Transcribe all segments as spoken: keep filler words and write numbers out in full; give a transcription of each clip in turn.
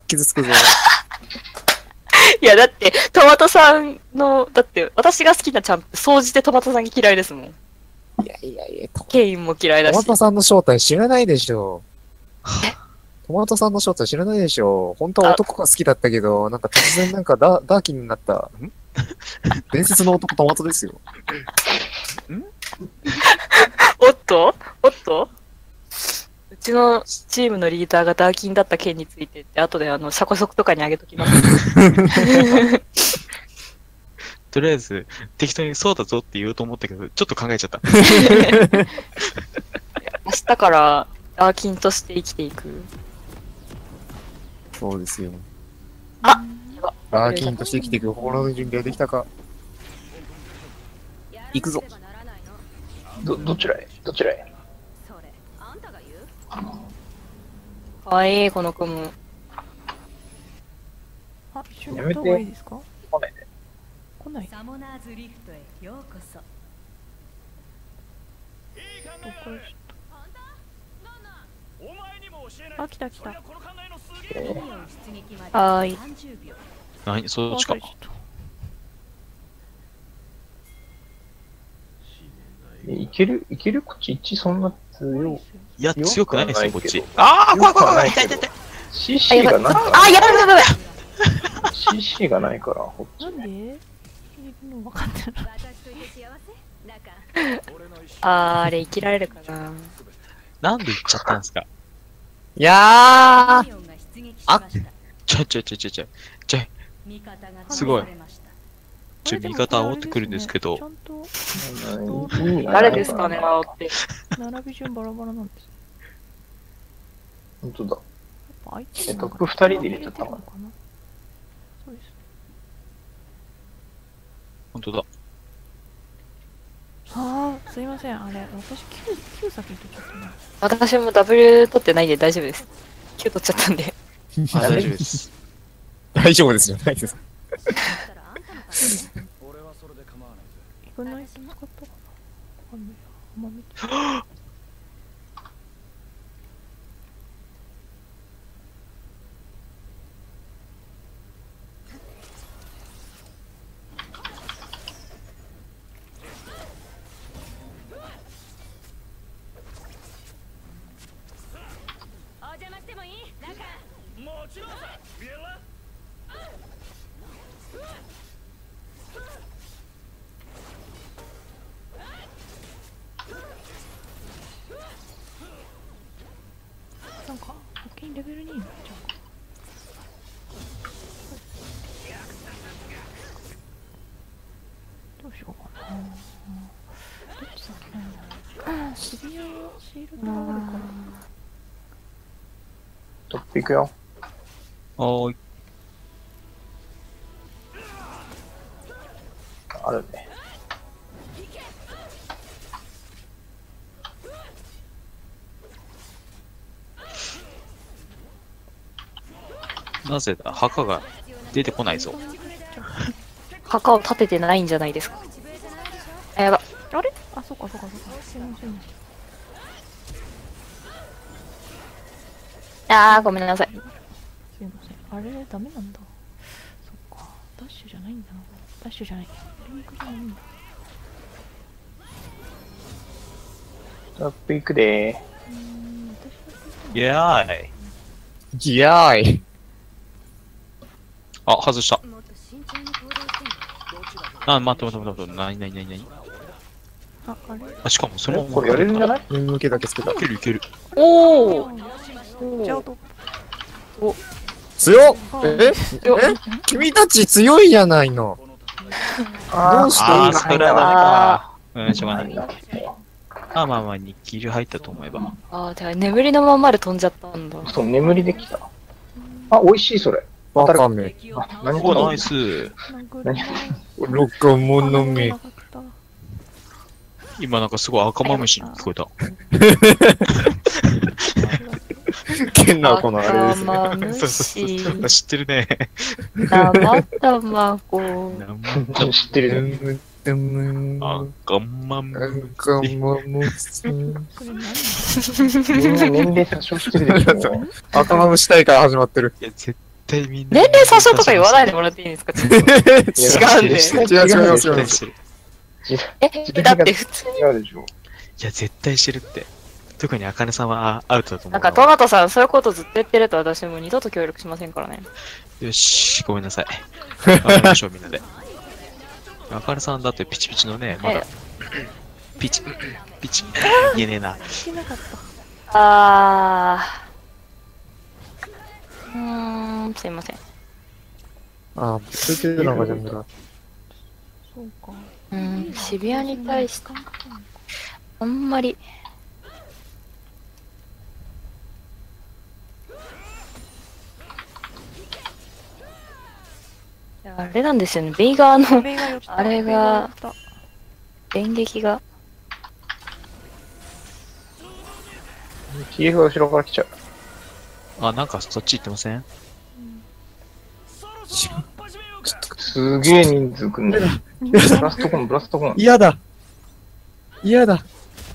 傷つくぞ。 いや、だって、トマトさんの、だって、私が好きなチャンプ、総じてトマトさんに嫌いですもん。 いやいやいや、トケインも嫌いだし。 マトさんの正体知らないでしょ。トマトさんの正体知らないでしょ。本当は男が好きだったけど、なんか突然なんかダダーキになった。ん伝説の男トマトですよ。 んおっとおっとうちのチームのリーダーがダーキンだった件についてって、後であの、シャコソクとかにあげときます。 とりあえず、適当にそうだぞって言おうと思ったけど、ちょっと考えちゃった。 明日からダーキンとして生きていく。 そうですよ。 あダーキンとして生きていく心の準備はできたか。行くぞ。 ど、どちらへどちらへかわいい、この子も。 あ、一緒にやった方がいいですか？ 来ないで。 来ない。 サモナーズリフトへようこそ。 どっからちょっと。あ、来た来た。 はーい。 何そっちか。 いけるいけるこっち一致そんな強い。 いや、強くないですよ、こっち。 ああー、怖い怖い怖い。痛い痛い痛い。 シーシー がないから。 あ、やばいやばいやばい。 シーシー がないから、こっち。 なんで？いるの分かってる。 あー、あれ生きられるかな。 なんで行っちゃったんですか？ いやーあ、 ちょちょちょちょちょ。ちょ、すごい。ちょ、味方煽ってくるんですけどちゃ。んと誰ですかね、煽って。 並び順バラバラなんですね。 ほんとだ。 やっぱ相手え、トップふたりで入れちゃったのかな。 そうです。 ほんとだ。 ああ、すいません。あれ、私きゅう、きゅう先に取っちゃったな。 私も ダブリュー 取ってないんで大丈夫です。きゅう取っちゃったんで。 あ、大丈夫です。 大丈夫ですよ。ないです。 イグナイト使ったかな。わかんないや。あんま見て。 お邪魔してもいい？なんかもちろんさ、ビエラ。 なんか、保険レベルにになっちゃうか。どうしようかな。どっち先なんだろう。シリアはシールドがあるから。 トップ行くよ。 はーい。 あるね。 なぜだ、墓が出てこないぞ。 墓を立ててないんじゃないですか。あ、やば。 あれあ、そっかそっかそっか。すいません。 あー、ごめんなさい。 すいません。あれダメなんだ。そっか。ダッシュじゃないんだな。ダッシュじゃない。リンクじゃないんだ。 トップ行くでー。 うーん、私はイエーイ。 いやーい。 あ、外した。 もっと慎重に行動してね。 あ、待って待って待って待って。なになになになにあ、あれあ、しかもそのえ、これやれるんじゃない？ 運向けだけつけた。 いけるいける。 おー。 じゃあど強っええ君たち強いじゃないの。 あどうしてあー、それはダメか。うん、しょうがあない。まあまあまあ、にキル入ったと思えば。 あー、てか眠りのまんまで飛んじゃったんだ。 そう、眠りできた。あ、美味しい、それ。 わかんねあ、何お、ナこイス。 何え。ロカモノメ。 今なんかすごい赤マムシに聞こえた。 ケンナーこのあれですね。 赤マムそうそうシ、 そう。知ってるね。 生卵。 何知ってるね。 でも赤マム赤マムシ。 これ何みんな年齢詐称してるでしょ。 赤マムシ大会始まってる。 いや、絶対みんな。 年齢詐称とか言わないでもらっていいですか？ちょっと違うんで。 違う違う違う絶対してる。 え、だって普通に。 違うでしょ。 いや、絶対してるって。特にあかねさんはアウトだと思う。 なんかトマトさんそういうことずっと言ってると私も二度と協力しませんからね。 よし、ごめんなさい。わかりましょう、みんなで。あかねさんだってピチピチのね、まだ。ピチ、ピチ、言えねえな。 聞けなかった。 あー。うーん、すいません。 ああ、ついてるのが全部だ。 そうか。 うん、渋谷に対して、あんまり。いやあれなんですよね、ベイガーの、 ベイが寄ったあれがベイ寄った電撃が。 ティーエフ が後ろから来ちゃう。 あ、なんかそっち行ってません？ すげえ人数組んでる。ブラストコン、ブラストコン。 嫌だ嫌だ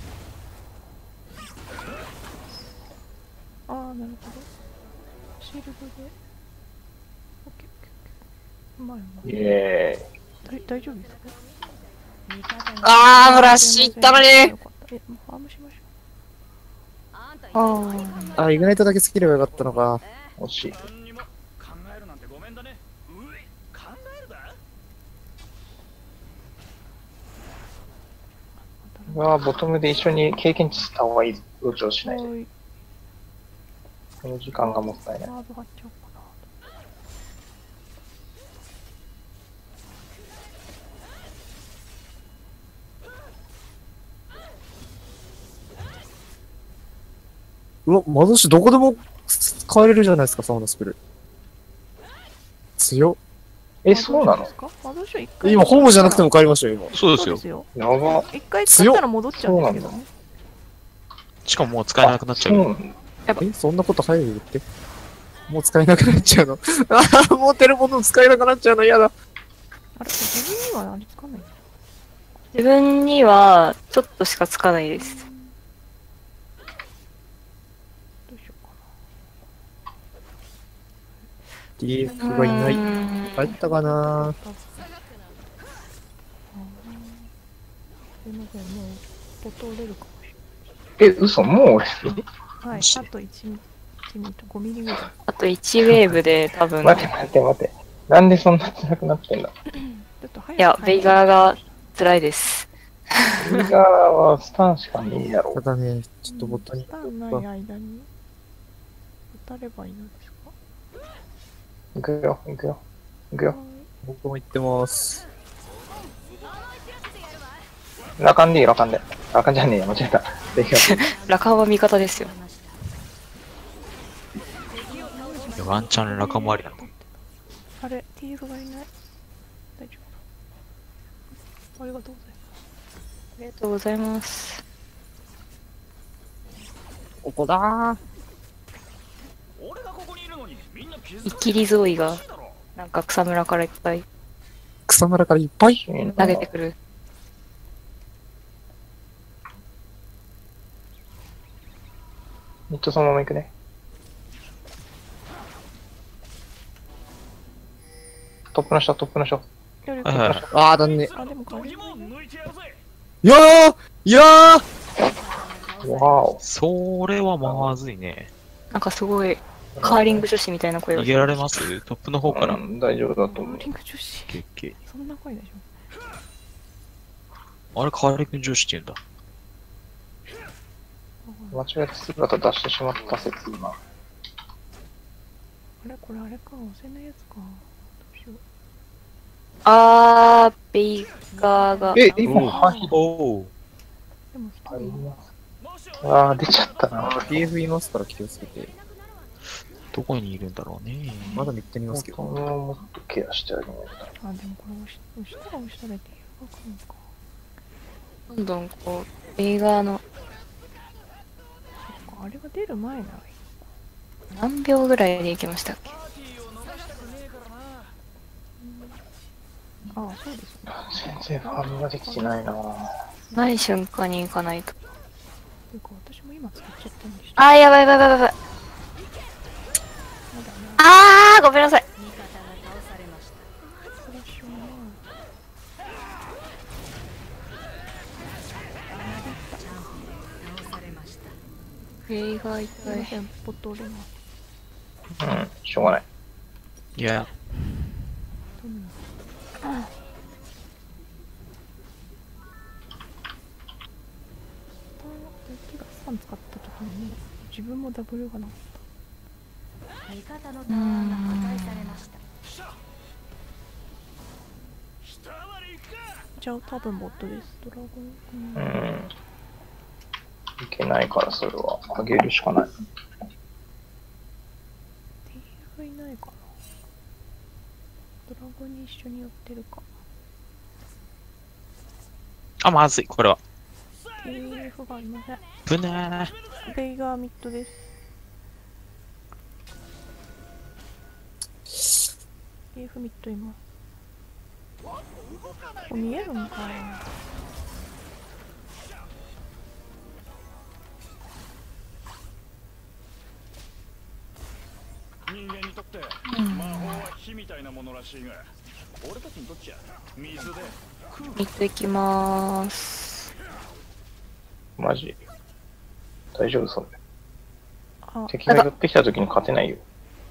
ああ、なるほど。シールドで。オッケーオッケーオッケー。うまいうまい。 イエ大大丈夫ですか？ あー、ブラシいったのに。 よかったえ、もうファームしましょあー。 あ、イグナイトだけスキルがよかったのか。 ーイ。惜しい。 何にも考えるなんてごめんだね。うい、考えるだ。 う。 うわボトムで一緒に経験値した方がいいぞ。同調しないで。 はーい。 この時間がもったいない。 ハーブ貼っちゃおうかな。 うわ、窓しどこでも変えれるじゃないですか、サウナスペル。強っ。 え、そうなの？ 窓ショー一回今、ホームじゃなくても変えましたよ、今。 そうですよ。 そうですよ。 やば。 一回使ったら戻っちゃうんですけど強っね。 しかももう使えなくなっちゃうよ。 そうなんだ。 え、そんなこと早い言って。もう使えなくなっちゃうの。ああ、持ってるもの使えなくなっちゃうの嫌だ。 あれ、自分にはあれつかない。 自分には、ちょっとしかつかないです。 どうしようかディーエフ がいない。 い。 帰ったかな。 な。すいません、もう、ボト折れるかもしえ、嘘もう俺。 れない。はい、あといちミリとごミリぐらい。 あといちウェーブで多分、 待って待って待って。なんでそんな辛くなってんだ。 ちょっと早くいや、ベイガーが辛いです。 右側はスタンしかねえやろた。だね、ちょっとボタンにス。タンない間に当たればいいのですか？ 行くよ、行くよ、行くよ。 僕も行ってます。 ラカンでいい、ラカンで。ラカンじゃねえや、間違えた。できよラカンは味方ですよ。 いやワンチャンラカもありなんだ。 あれ、ティーエフ がいない。大丈夫。ありがとうございます。 ありがとうございます。 ここだー。 俺がここにいるのにみんな気づイキリゾイが、なんか草むらからいっぱい草むらからいっぱい。 投げてくる。 めっちゃそのまま行くね。トップの人、トップの人。 やるはいはいはい。 あー、だね。 あ、でも変え度肝抜いてやるぜ。 いやーいやーわーお。 それはまずいね。 なんかすごい、カーリング女子みたいな声を逃げられますトップの方から。 うん大丈夫だと思うボー。リング女子。 オッケーそんな声でしあれ、カーリ君女子って言うんだ。 ょ。 間違えて姿出してしまった説、今。 あれこれあれか、押せないやつか。どうしよう。 あー、ベイガーが、 え、今、ハイおお。 でも一あり人ます。あー、出ちゃったな。 ディーエフ いますから気をつけて。 どこにいるんだろうね。 まだ見てみますけこど。 のもっとケアしてあげないと。 あ、でもこれ押し押したら押したらティーエフが来るのか。 どんどんこう、ベイガーのそっか、あれが出る前ならいい。 何秒ぐらいで行きましたっけ？ ああ、そうですね。 全然ファームができてないな。 ない瞬間に行かないと。 ていうか、私も今使っちゃったんでした。 あー、やばいやばいやばいやばい。 まだな。 あー、ごめんなさい。 味方が倒されました。 それはしょうがない。 倒されました。 フェイが痛い。 すいません、ボット折れます。 うん、しょうがない。 いや、 どんな相手がさん使った時にね、自分もダブルがなかっ味方のタワーが破壊されました。 た。じゃあ多分ボットです。ドラゴン。うんうん。いけないからそれはあげるしかない。 ティーフいないかな。ドラゴンに一緒に寄ってるか。 あ、まずい、これは。 ティーフがいません。 ぶなー。 ベイガーミッドです。ティーフミッドいます。これ見えるんかな。 人間にとって魔法は火みたいなものらしいが、俺たちにとっちゃ水でミッド行きまーす。 マジ。大丈夫それ。 あ、 敵が寄ってきた時に勝てないよ。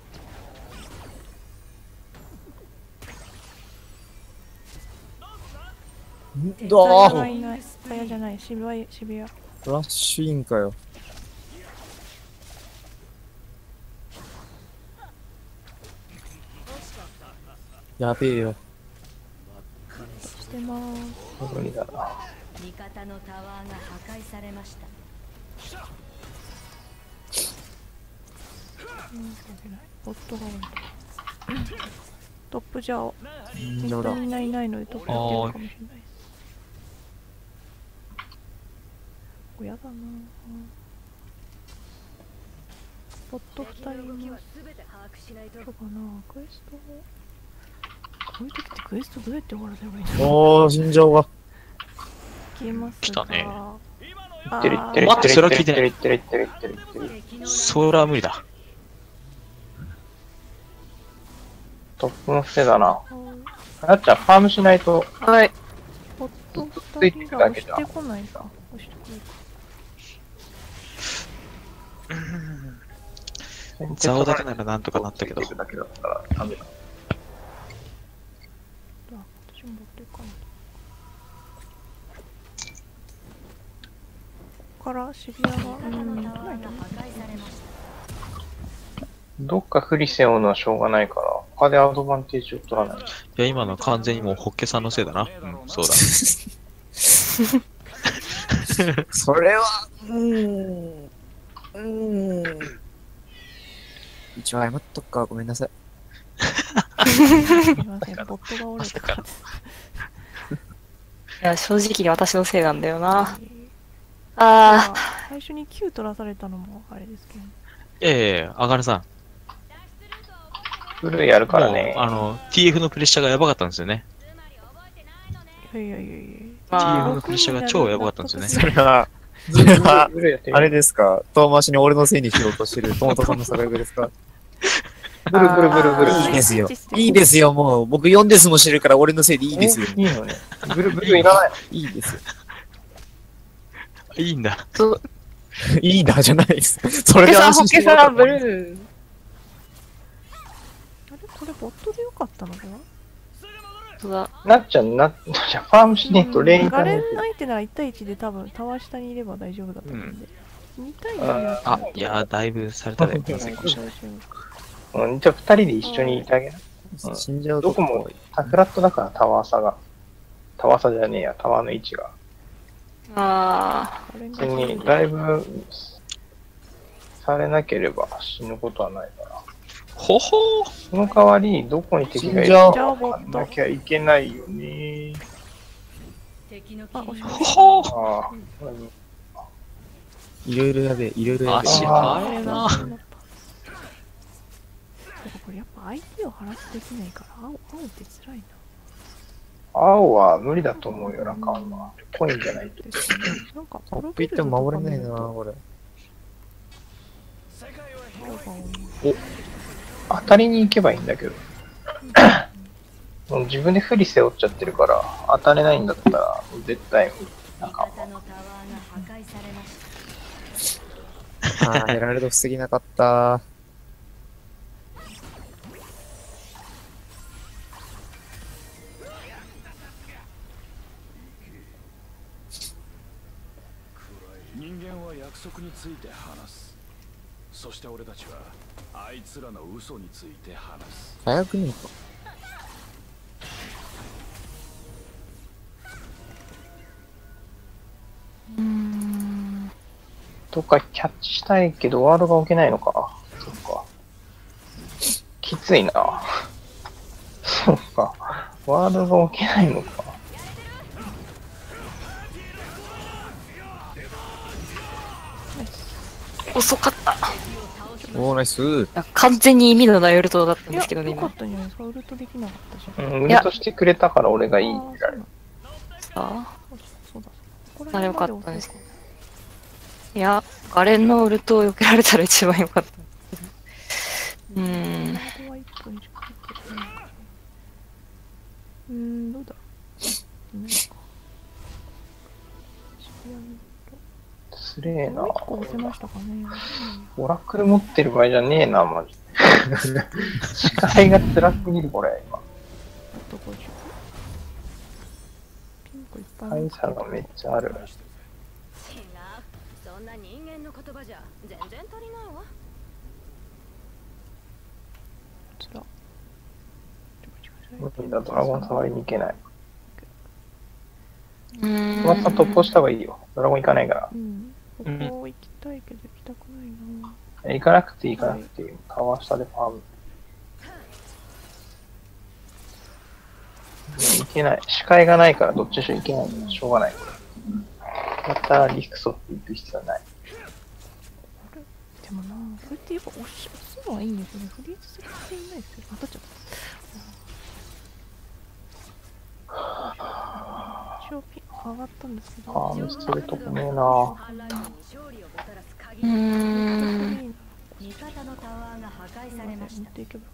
どガヤういない。ガヤじゃない。渋谷、渋谷。 ラッシュインかよ。やべえよ。 してまーす。 無理だな。 味方のタワーが破壊されました。 うんそうじゃないボットが多い。トップじゃあ、 んじゃだ。 みんないないのでトップやってるかもしれないです。これやだなぁ。ボットふたりいます。 すべて把握しないと。 そうかなクエストをこういう時ってクエストどうやって終わらせればいいの。 おー、死んじゃうわ。 消えますが来たねいってるいってるい待っててっるそれは聞いてないいってるいってるいってるいってるいってる。 敵のそれは無理だ。 トップのせいだな。 あーなっちゃん、ファームしないと。 はい。 ボットふたりが押してこないか。押してくるか。 ザオだけならなんとかなったけど。 だけだったらダメだ。 あ、私もボット行かないと。ここから渋谷が、う味方のん、 タワーが来ないと破壊されました。 どっか不利背負うのはしょうがないから、他でアドバンテージを取らない。 いや、今のは完全にもうホッケさんのせいだな。うん、そうだ。 それは、うーん。うーん。一応謝っとくか、ごめんなさい。 すみません、ボットが折れたから。 いや、正直に私のせいなんだよな。ああ最初にきゅう取らされたのもあれですけど、 ええ、あがるさん。 フルやるからもうね。 あの、ティーエフ のプレッシャーがやばかったんですよね。 いやいやいやいや。 ー、まティーエフあのプレッシャーが超やばかったんですよね。 それは、それは、 フルやってるあれですか遠回しに俺のせいにしようとしてるトマトさんの作業ですかブルブルブルブル。 いいですよ。いいですよ、もう。僕よんデスもしてるから俺のせいでいいですよ。 いいのね。ブルブルいらない。 いいですよ。 いいんだ。 そう、 いいな、じゃないです。そホッケさん、 れで安ホッケ心してもらったさん、ブルー。 あれこれボットでよかったのかな。 そうだ。 なっちゃん、なっちゃん、ファームしねえとレインガレンがね相手ならいち対いちで多分タワー下にいれば大丈夫だと思うんで。に対にやったあ、いやー、だいぶされたで、まずいかもしれない。 うん、じゃあ二人で一緒にいてあげる。 死んじゃうとどこもタフラットだからタワー差が。タワー差じゃねえや、タワーの位置が。 あ別にだいぶされなければ死ぬことはないから。 ほほー。 その代わり、どこに敵がいるか分かんなきゃいけないよね。 敵のあ、押しまほしほー。 ああ、 いろいろやべえ、いろいろやべ足え。 速いな。 なんかこれやっぱ相手をハラスできないから青、青って辛いな。 青は無理だと思うよ、ラカンは。コインじゃないと。 ですよねなんかトップ行っても守れないな、これ。 青が多い。 当たりに行けばいいんだけど。もう自分で不利背負っちゃってるから、当たれないんだったら、絶対、なんか、 味方のタワーが破壊されましたあー、ヘラルド防ぎなかった。 人間は約束について話す。そして俺たちはあいつらの嘘について話す。 火薬にか。 うーん。 どっかキャッチしたいけど、ワードが置けないのか。そっか。きついな。そっか。ワードが置けないのか。 遅かった。 おー、ナイス。 完全に意味のないウルトだったんいや、 ですけどね、今。 よかったんじゃないですか。ウルトできなかったじゃん。 うん、ウルトしてくれたから俺がいいって言われる。 さあ。 そうだ。ここあれよかったですま押そういや、ガレンのウルトを避けられたら一番良かった。うーん。 ここはいっぷんじゃなくてなんかうーん、どうだろう。ないか。渋谷のつれえなもう一個押せましたかね。 オラクル持ってる場合じゃねえな、マジで。視界が辛すぎる、これ、今。 あとごじゅう。ピンクいっぱい大差がめっちゃある。 違う。そんな人間の言葉じゃ全然足りないわ。 つら。 無理だ、ドラゴン触りに行けない。 うーん。 また突破した方がいいよ。ドラゴン行かないから。 うん。ここ行きたいけど行きたくないな。 行かなくていい、行かなくていい。タワー下でファーム。行けない。視界がないからどっちにしろ行けないのしょうがない。またリクソって行く必要はない。 でもな、こうやってやっぱ押し押すのはいいんですよね。フリーズするっていないですよ。当たっちゃった。一応ピン上がったんですけど。 ファームするとこねえな。 うーん。 味方のタワーが破壊されました。 持っていけばよ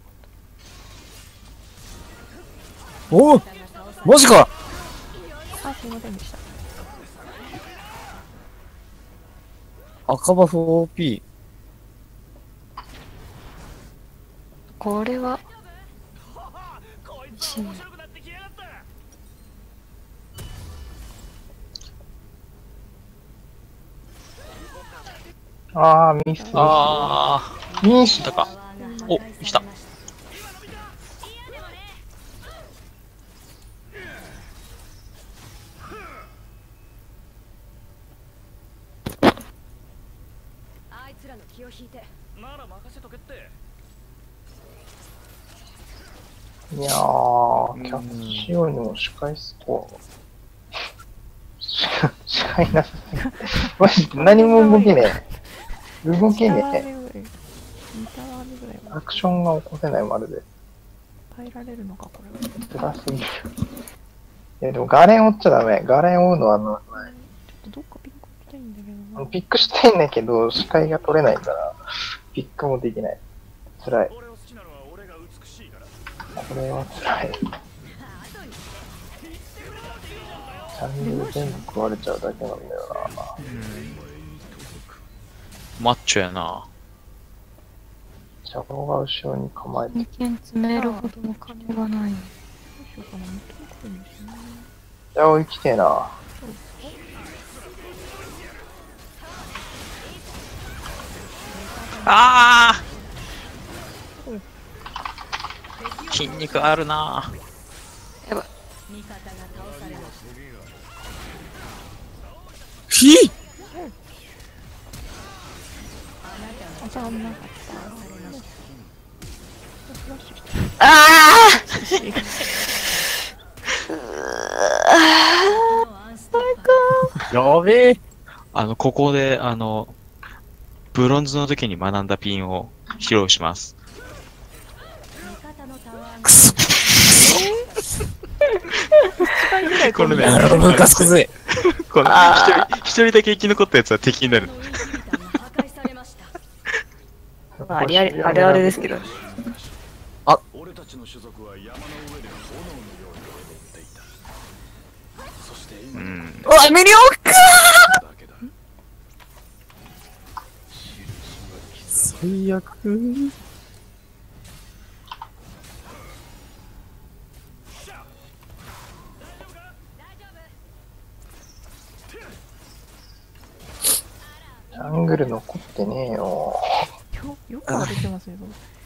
おおマジかかった。あ、すいませんでした。 赤バフ オーピこれは、 あー、ミス。 あミスー、来たか。お、来た。 あいつらの気を引いて。 なら任せとけって。 いやー、キャッチ用にも視界スコア。視界なさすぎて。マジで何も動けねえ。動けねえ。 にタワー目ぐらいはアクションが起こせない、まるで。 耐えられるのか、これは。 辛すぎる。いや、でもガレン追っちゃダメ。ガレン追うのはあの、 ちょっとどっかピンク行きたいんだけどな。 ピックしたいんだけど、視界が取れないから、ピックもできない。辛い。 俺を好きなのは俺が美しいから。 これは辛い。チャンネル全部食われちゃうだけなんだよな。 マッチョやな。 シャドウが後ろに構えて。 二件詰めるほどの金がない。 どうしようかな、持ってくるんですね。 じゃあ、生きてえな。 あー筋肉あるな。 やばい。 味方が倒されました。 ひぃあ、じゃあ危なかった。フラッシュしてる。 あやべえあの、ここで、あの、ブロンズの時に学んだピンを披露します。 味方のタワーがくそこれね、 なるほど、ムカつくぜ。 この一人、一人だけ生き残ったやつは敵になる。 のインヒビターが破壊されました。 あ、あれあれ、あれあれですけど。 ちの種族は山の上で炎のように踊っていた。そして今うん。 うわ、ミリオンかだけだ。 最悪。 ジャングル残ってねえよ。 よよく歩いてますね。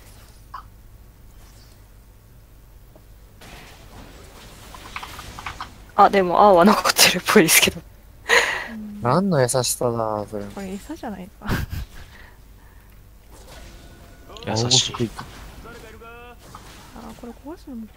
あ、でも、青は残ってるっぽいですけど。 うん何の優しさだ、それ。 これ餌じゃないですか。 優しい。 あー、これ壊すのも。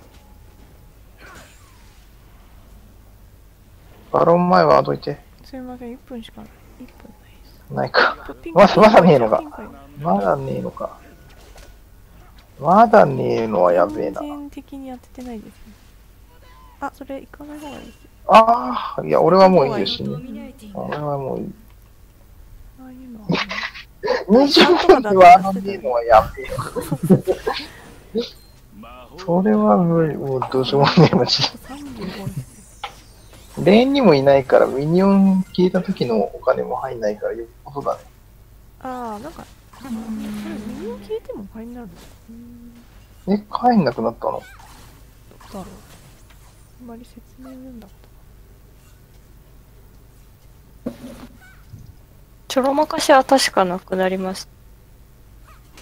バロン前はどいて。 すいません、いっぷんしかない。いっぷんないです。 ないか。 ピンクまだまだねえのかピンクまだねえのか。まだねえのはやべえな。 全然敵に当ててないですね。あ、それ行かない方がいいですよ。 ああ、いや、俺はもういいよ、死ドね。 ミネーティング。 俺はもういい。 ああいうのは、 にじゅっぷんではあのねえのはやべえよ。 魔法それは無理、もうどうしようもねえマジで。 さんじゅうごですね。 レーンにもいないから、ミニオン消えた時のお金も入んないから、よっぽどだね。 ああ、なんか、これ右を消えても倍になるんですか。うーん、 え、帰んなくなったの？ どうだろう。あんまり説明読んだこちょろまかしは確かなくなりました。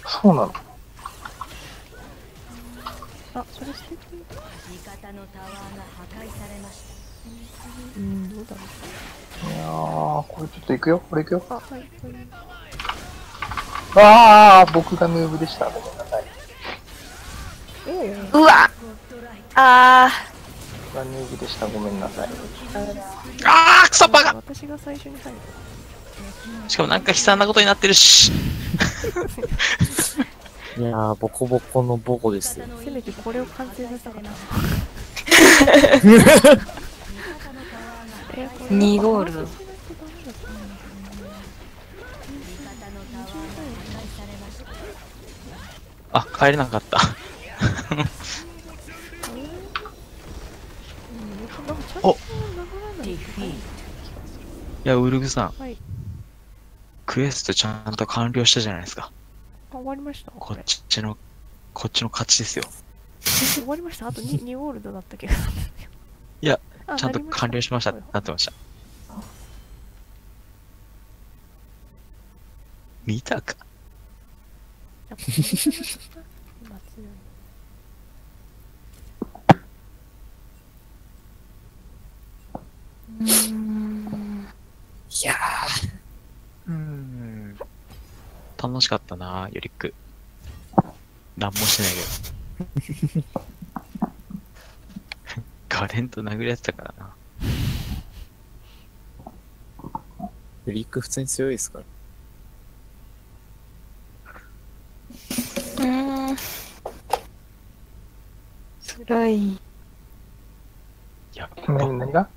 そうなの？ と。あ、それ捨てていいか。 味方のタワーが破壊されました。 うーん、どうだろう。 いやー、これちょっと行くよ、これ行くよ。 あ、はい、はい。 あー、僕がヌーブでした。ごめんなさい。 うわあ僕がヌーブでした。ごめんなさい。 あークソバカ私が最初に入る。 しかもなんか悲惨なことになってるし。 いやー、ボコボコのボコですよ。 せめてこれを完成させたかった。えこれにゴール話しないとダメだったんだ味方のタワーが破壊されました。 あ、帰れなかった。 うんなんかちゃんおと流らない。 いや、ウルグさん、 はい。 クエストちゃんと完了したじゃないですか。 あ、終わりました。 こっれちの、こっちの勝ちですよ。 終わりました。あと に, にゴールドだったけど。 いや、 あちゃんとなり完了しましたっはいてなってました。見たかやっぱり今強い。 うーんいやー。うーん。 楽しかったな、ユリック。なんもしてないけど。ガレンと殴り合ってたからな。 リック普通に強いですから。 うーん辛い。 やっ何ぱ、 何が？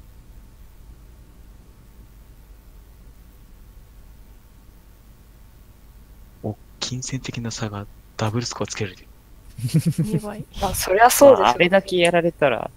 お金銭的な差がダブルスコアつける。 にばい。 まあ、そりゃそうまあ、あれですよ。 だけやられたら、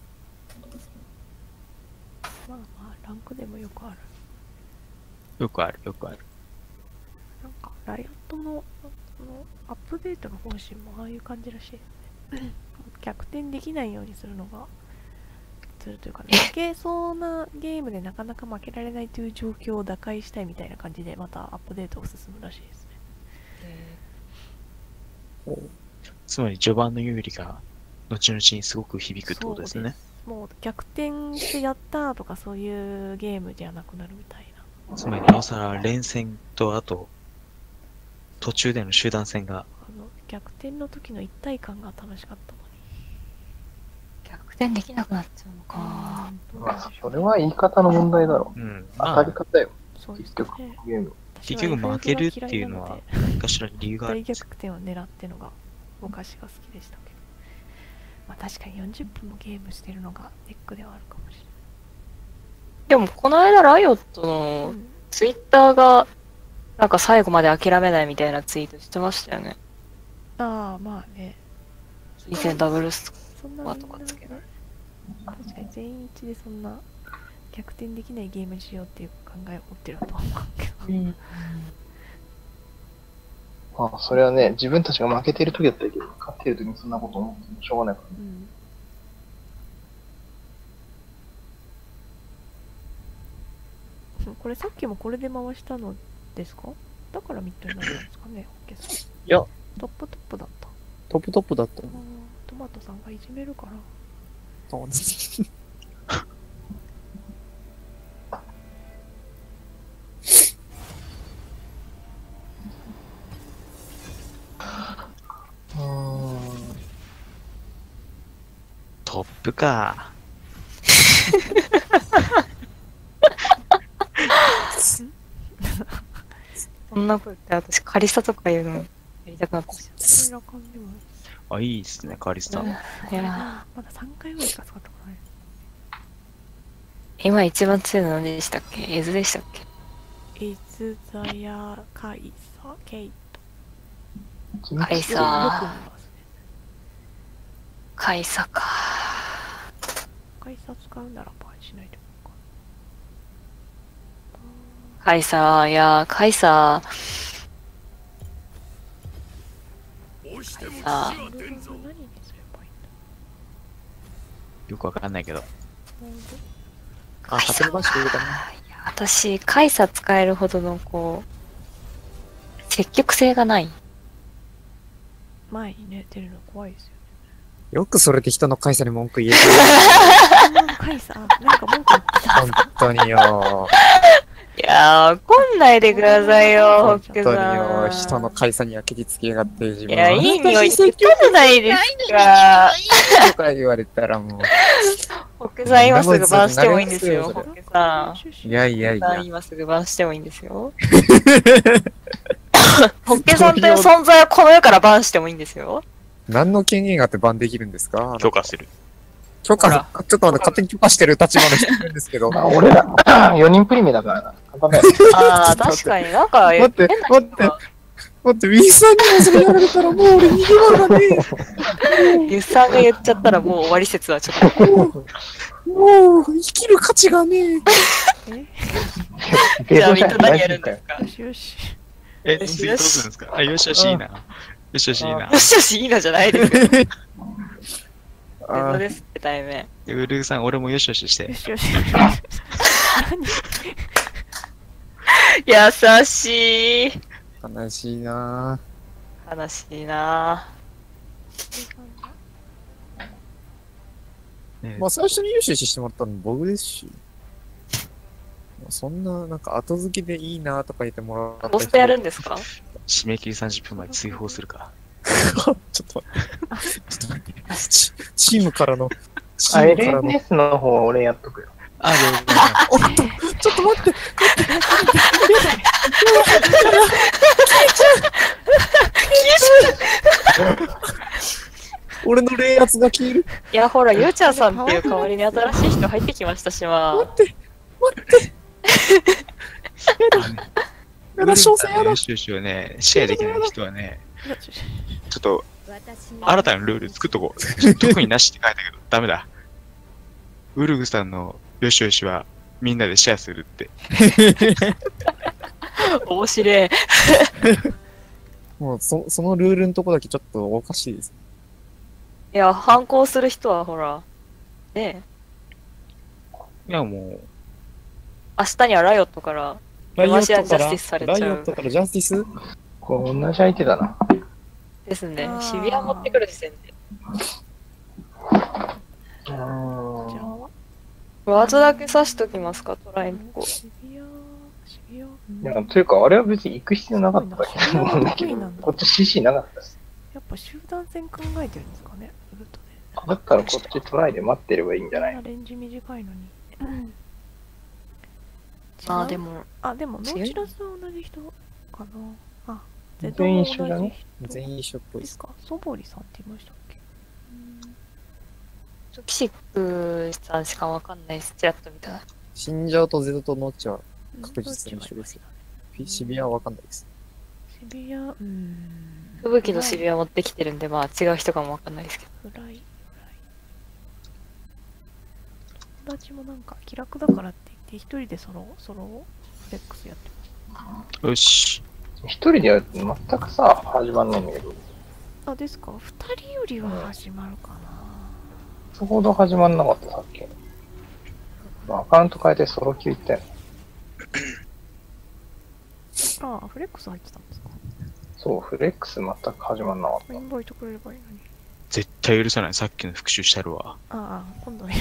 まあまあ、ランクでもよくある。 よくある、よくある。 なんか、ライオットのそのアップデートの方針もああいう感じらしいですね。逆転できないようにするのが、するというか、ね、負けそうなゲームでなかなか負けられないという状況を打開したいみたいな感じで、またアップデートが進むらしいですね。 つまり序盤の有利が後々にすごく響くってことですね。 もう逆転してやったとかそういうゲームじゃなくなるみたいな。 つまりなおさら連戦とあと途中での集団戦があの逆転の時の一体感が楽しかったのに。 逆転できなくなっちゃうのか。 まあ、それは言い方の問題だろ。 うん、 当まあたり方よ、 そうです結局、 ね。 ゲーム。 結局負けるっていうのは何かしら理由がある大んです逆転を狙ってのが昔が好きでしたけど、まあ確かによんじゅっぷんもゲームしてるのがネックではあるかもしでも、この間、ライオットれない。 のうんツイッターが、なんか最後まで諦めないみたいなツイートしてましたよね。 ああ、まあね。 以前ダブルスそんなコアみんなねとかつけられる。 確かに全員一致でそんな逆転できないゲームにしようっていう考えを持ってると思うけど。 まあ、それはね、自分たちが負けてる時だったらいいけど、勝ってる時にそんなこと思ってもしょうがないからね。 うん。これさっきもこれで回したのですか？だからミッドになったんですかね、オッケーさん。 いや、 トップトップだった。 トップトップだった。 あートマトさんがいじめるから。 そうです。 トップか。 そんなこと言って私カリサとか言うのやりたくなったじそんな感じもあ、いいですね、カリスタ。 ゃん。いやまださんかいぐらいしか使ったことない。 今一番強いの何でしたっけ？エズでしたっけ？ エズザヤカイサケイカイト。よく見サー、 ますね。 カイサか。 カイサ使うならばしないでもいいか。 カイサー、いやー、カイサー、あこれは何にすればいいんだ。 よくわかんないけど。 あ、勝手にバッシュ入れたね。 私、カイサ使えるほどの、こう、積極性がない。 前にね、出るの怖いですよ。 よくそれで人の会社に文句言えてカイサ、なんか文句言ってた。 る。本当によ。 いやー、怒んないでくださいよ、ホ本ッケ当によ。 さん。 人の会社には蹴りつけやがって自分いや、いい匂い言ってたじゃないですか。 とか言われたらもホッケさん今すぐバンしてもいいんですよ、 それホッケさん。 う。いやいやいや。 今すぐバンしてもいいんですよ。ホッケさんという存在はこの世からバンしてもいいんですよ。 何の権限があってバンできるんですか？ 許可する。 許可、 ほらちょっと待って、勝手に許可してる立場の人いるんですけど。 まあ、俺ら、よにんプリメだからな。簡単だよ。 ああ、確かになんか、 待って変な待って待って、ウィンさんにもそれやられたらもう俺逃げ場がねユッさんが言っちゃったらもう終わり説はちょっと。 え。もう、もう生きる価値がねえ。 じゃあみんな何やるんですか？ よしよし。 え、 よし次どうするんですか？あ、よしよしいいな。よしよしいいなよ。しよしいいのじゃないですよ。 あ本当ーですって対面。 ウルグさん、俺もよしよししてよ。しよし。 優しい。 悲しいな悲しいなねぁ。まあ最初に優秀視してもらったの僕ですし。まあそんな、なんか後付けでいいなとか言ってもらった人。 ボストやるんですか？ 締め切りさんじゅっぷんまで追放するか。 ちょっと待って。ちょっと待って。チチームからの、チあ、 ームからの。 エルエス の方は俺やっとくよ。 あ、どうぞ。 おっと、ちょっと待って。俺の冷圧が消える。 いや、ほら、ゆうちゃんさんっていう代わりに新しい人入ってきましたし、まあ。 待って、待って。やだ、詳細やだよ。しよしをね、シェアできない人はね、ちょっと私に新たなルール作っとこう。ちょっと特になしって書いたけど、ダメだ。ウルグさんのよしよしはみんなでシェアするって。 面白い。 もうそ、そのルールのとこだけちょっとおかしいです。 いや、反抗する人はほら、ねえ、 いやもう、 明日にはライオットから、 ライオッジャトからスティスされちゃうライオットからジャスティスこう同じ相手だな。 ですねあ。ー渋谷持ってくる時点で。 うーん。 じゃあ、 ワードだけ刺しときますか、トライの子。 渋谷、渋谷。 なんかというか、あれは別に行く必要なかったからと思うんだけど渋谷の得意なん、だこっち シーシー なかったし。 やっぱ集団戦考えてるんですかね、ウルトで。 だったらこっちトライで待ってればいいんじゃないこんなレンジ短いのに。 まあでも。 も、 あ、でもノ強いーチラスは同じ人かな。あ、ゼト全員も同じ一緒だね人全員一緒っぽいです。 ですか。ソボリさんって言いましたっけ？ キシックさんしかわかんないです。ちらっと見たら。 死んじゃうとゼドとノッチはうん確実に一緒です。 どっちがいいフィシビアはわかんないです。 渋谷、うーん。 吹雪のシビは持ってきてるんで、まあ違う人かもわかんないですけど。 フライフライ友達もなんか気楽だからって言って一人でソロソロフレックスやってまよし。 一人でやると全くさ、始まんないんだけど。 す。あ、ですか？二人よりは始まるかな。 そほど始まんなかった、さっき。まあアカウント変えてソロ級行ったよ。 ああ、フレックス入ってたんですか？ そう、フレックス全く始まんなかったイ。ンバイトくれればいいのに。 絶対許さない。さっきの復習してるわ。 ああ、今度ね。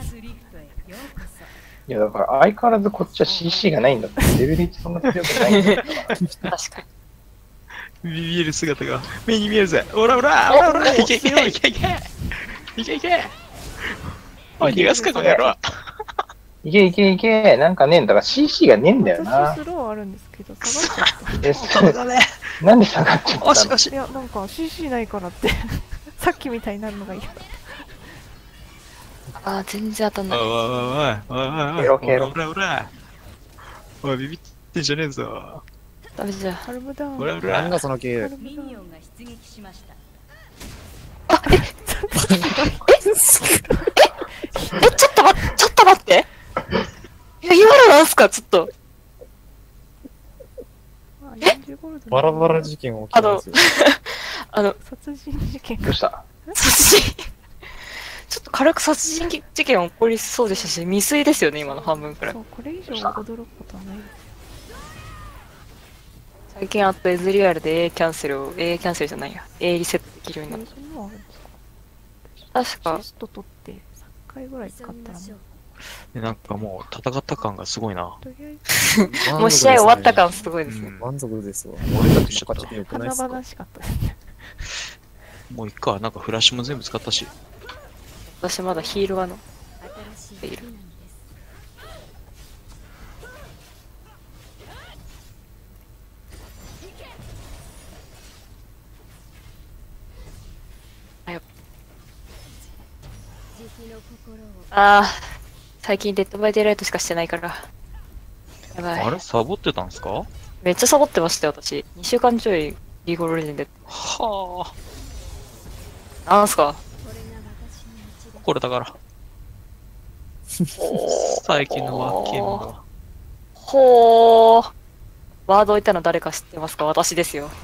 いや、だから相変わらずこっちは シーシー がないんだって。レベルいちそんな強くないんだよ。 確かに。 見える姿が目に見えるぜ。おらおらおらおらいけいけいけいけいけいけいけおい、逃がすか、この野郎。 いけいけいけ、なんかねえんだから シーシー がねえんだよな私。スローあるんですけど、下がっちゃっえ、そうなんで下がっちゃったの？ おしおし。 た。いや、なんか シーシー ないからってさっきみたいになるのが嫌だ。 ああ、全然当たんおいない。 おいおいおいおいおい。 ケロケロおらおら。おい、ビビってんじゃねえぞ。 ダメじゃん。 ハルムダウン。 おらおなんら。 だその系。 ハルムダウン。 ミニオンが出撃しました。 え、ちょっと待って、ちょっと待って。いや、今のなんすか、ちょっと。 あよんじゅうゴールドバラバラ事件起きてますよ。 あの、 殺人事件どうした？ 殺人、ちょっと軽く殺人事件起こりそうでしたし、未遂ですよね、今の半分くらいそ。う、これ以上驚くことはないです。 最近あったエズリアルで A キャンセルを、A キャンセルじゃないや、A リセットできるようになっえそんなのあるんですか？ た。確かシ、スト取ってさんかいぐらい使ったらもう、 なんかもう戦った感がすごいな。 とりあえずもう試合終わった感すごいですね。 うん満足ですわ。俺たちの勝ちでよくないっ華すか？ 々しかったですね。 もういっか。なんかフラッシュも全部使ったし。 私まだヒールはの、 新しい武器なんです。 あやっ慈悲の心をあー、最近デッドバイデイライトしかしてないから。やばい。 あれサボってたんすか？ めっちゃサボってましたよ、私。にしゅうかんちょいリーゴールレジェンドやって。 はあ。 なんすか？ これが私の道です。 これだから。最近のワーキームが。 ほー。ワード置いたの誰か知ってますか？私ですよ。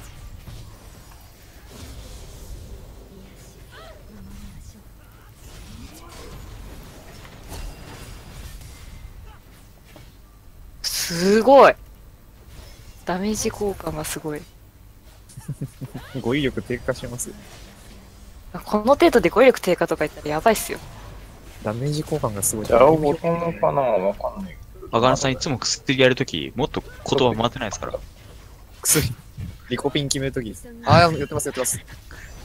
すごい。ダメージ効果がすごい。 語彙力低下しますよ。 この程度で語彙力低下とか言ったらやばいっすよ。 ダメージ交換がすごい。 じゃあ、ボトムかなわかんないけど。 アガナさんいつも薬やるとき、もっと言葉回ってないですから。 薬。リコピン決めるときです。ああ、やってます、やってます。 ちょ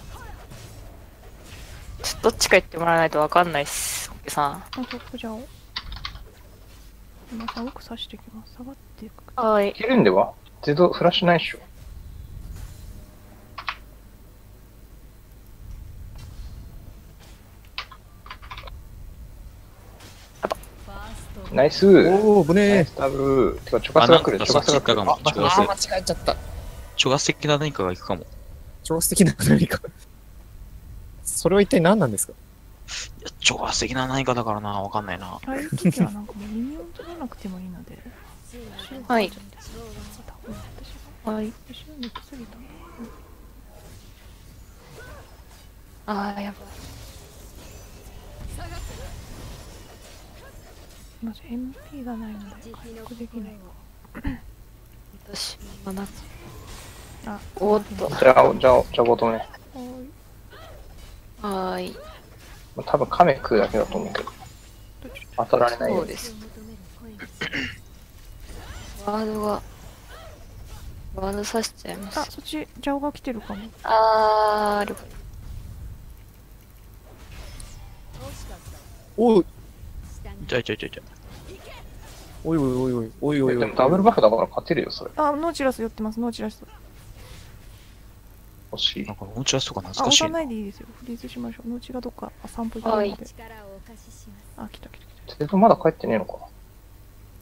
っとどっちか言ってもらわないとわかんないっす。オッケーさん。 あ、そこじゃあ、皆さん奥刺してきます。下がっていく。 はーいい。けるんではゼドフラッシュないっしょ。 ファーストナイスおー、ぶねナイスタブてか、チョカスが来る、 あチョカスが来る。 なんかそっち行ったかもああ、間違えちゃった。 挑発的な何かがいくかも。 超素敵な何か。それは一体何なんですか？ いや、挑発的な何かだからな、わかんないな。 ああいう時はなんかもうミニオン取らなくてもいいので、 はい。 多分私が、 はい。 後ろに行き過ぎた。 あー、やばい。 まず エムピー がないので回復できないか。 私、まなあ、 おーっと。 じゃあ、じゃあ、じゃあ、ボトムね。 ははーい。 多分、亀食うだけだと思うけど。当たられないよに。 そううです。ワードが、ワード刺しちゃいまあ、 す。 そっち、ジャオが来てるかも。 あー、了解。 おい、 ちょいちょいちょいちょい。 おいおいおいおい、おいおいおい。 でも、ダブルバフだから勝てるよ、それ。 あ、ノーチラス寄ってます、ノーチラス。 欲しいなん。か、おうちらすとかあ、 懐かしいな。 押さないでいいですよ。フリーズしましょう。ノーチがどっか、あ、散歩行ってるので。 力をお貸しします。 あ、来た来た来た。 ゼドまだ帰ってねえのかな。 よ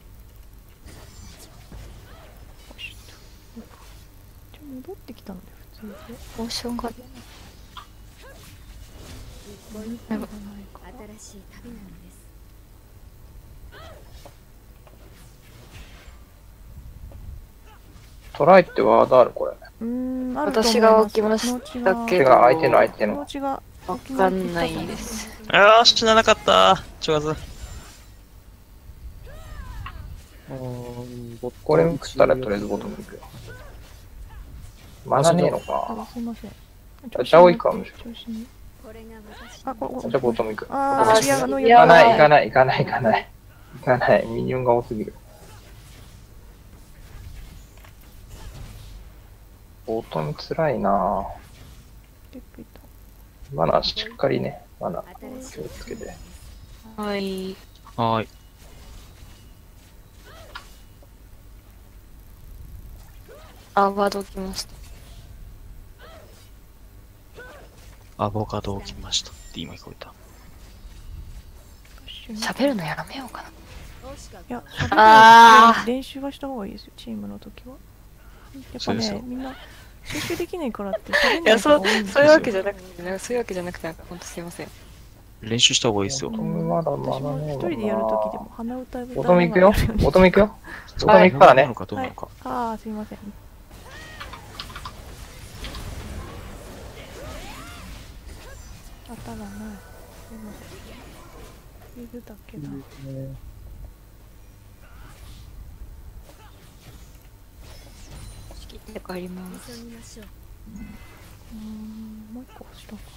しと。じゃあ戻ってきたので、普ついてモーションが一歩一歩やば新しい旅なのです。 トライってワードあるこれ。 うーん、あると思い私が起きましたけど手が相手の相手の。 気持ちがわかんないです。 あー、死ななかった。ちょがず。 これ食ったらとりあえずボトム行くよ。マナねえのあか。 すいません。 あじゃあ青いかむしろ調子にこれが私あ、ここじゃあボトム行く。 あー、 あーいや、あの、 いや行かない行かない行かない行かない。行かない。ミニオンが多すぎる。ボトムつらいなぁ。 リップいたマナしっかりね。マナ新しい気をつけて。 はい。 はーい。 あ、ワード来ました。 アボカドを切りましたって今聞こえた。 喋るのやめようかな。 惜しかっいや、 あー喋る練習はした方がいいですよ、チームの時は。やっぱそうですよ、 ねみんな集中できないからって喋んいや、 ない人そうが多いんですよ。 そういうわけじゃなくて、なんかそういうわけじゃなくて、なんか本当すいません。 練習した方がいいですよボ。トムまだま私もだねえもんな一人でやる時でも鼻歌歌ボトム行くよ。ボトム行くよ。ボトムはい行くからねどうなの。かどうなのか。 ああ、すいません。当たらない。すいません。いるだけだ。 仕切って帰ります。 急ぎましょう。 うーん、もう一個押したか。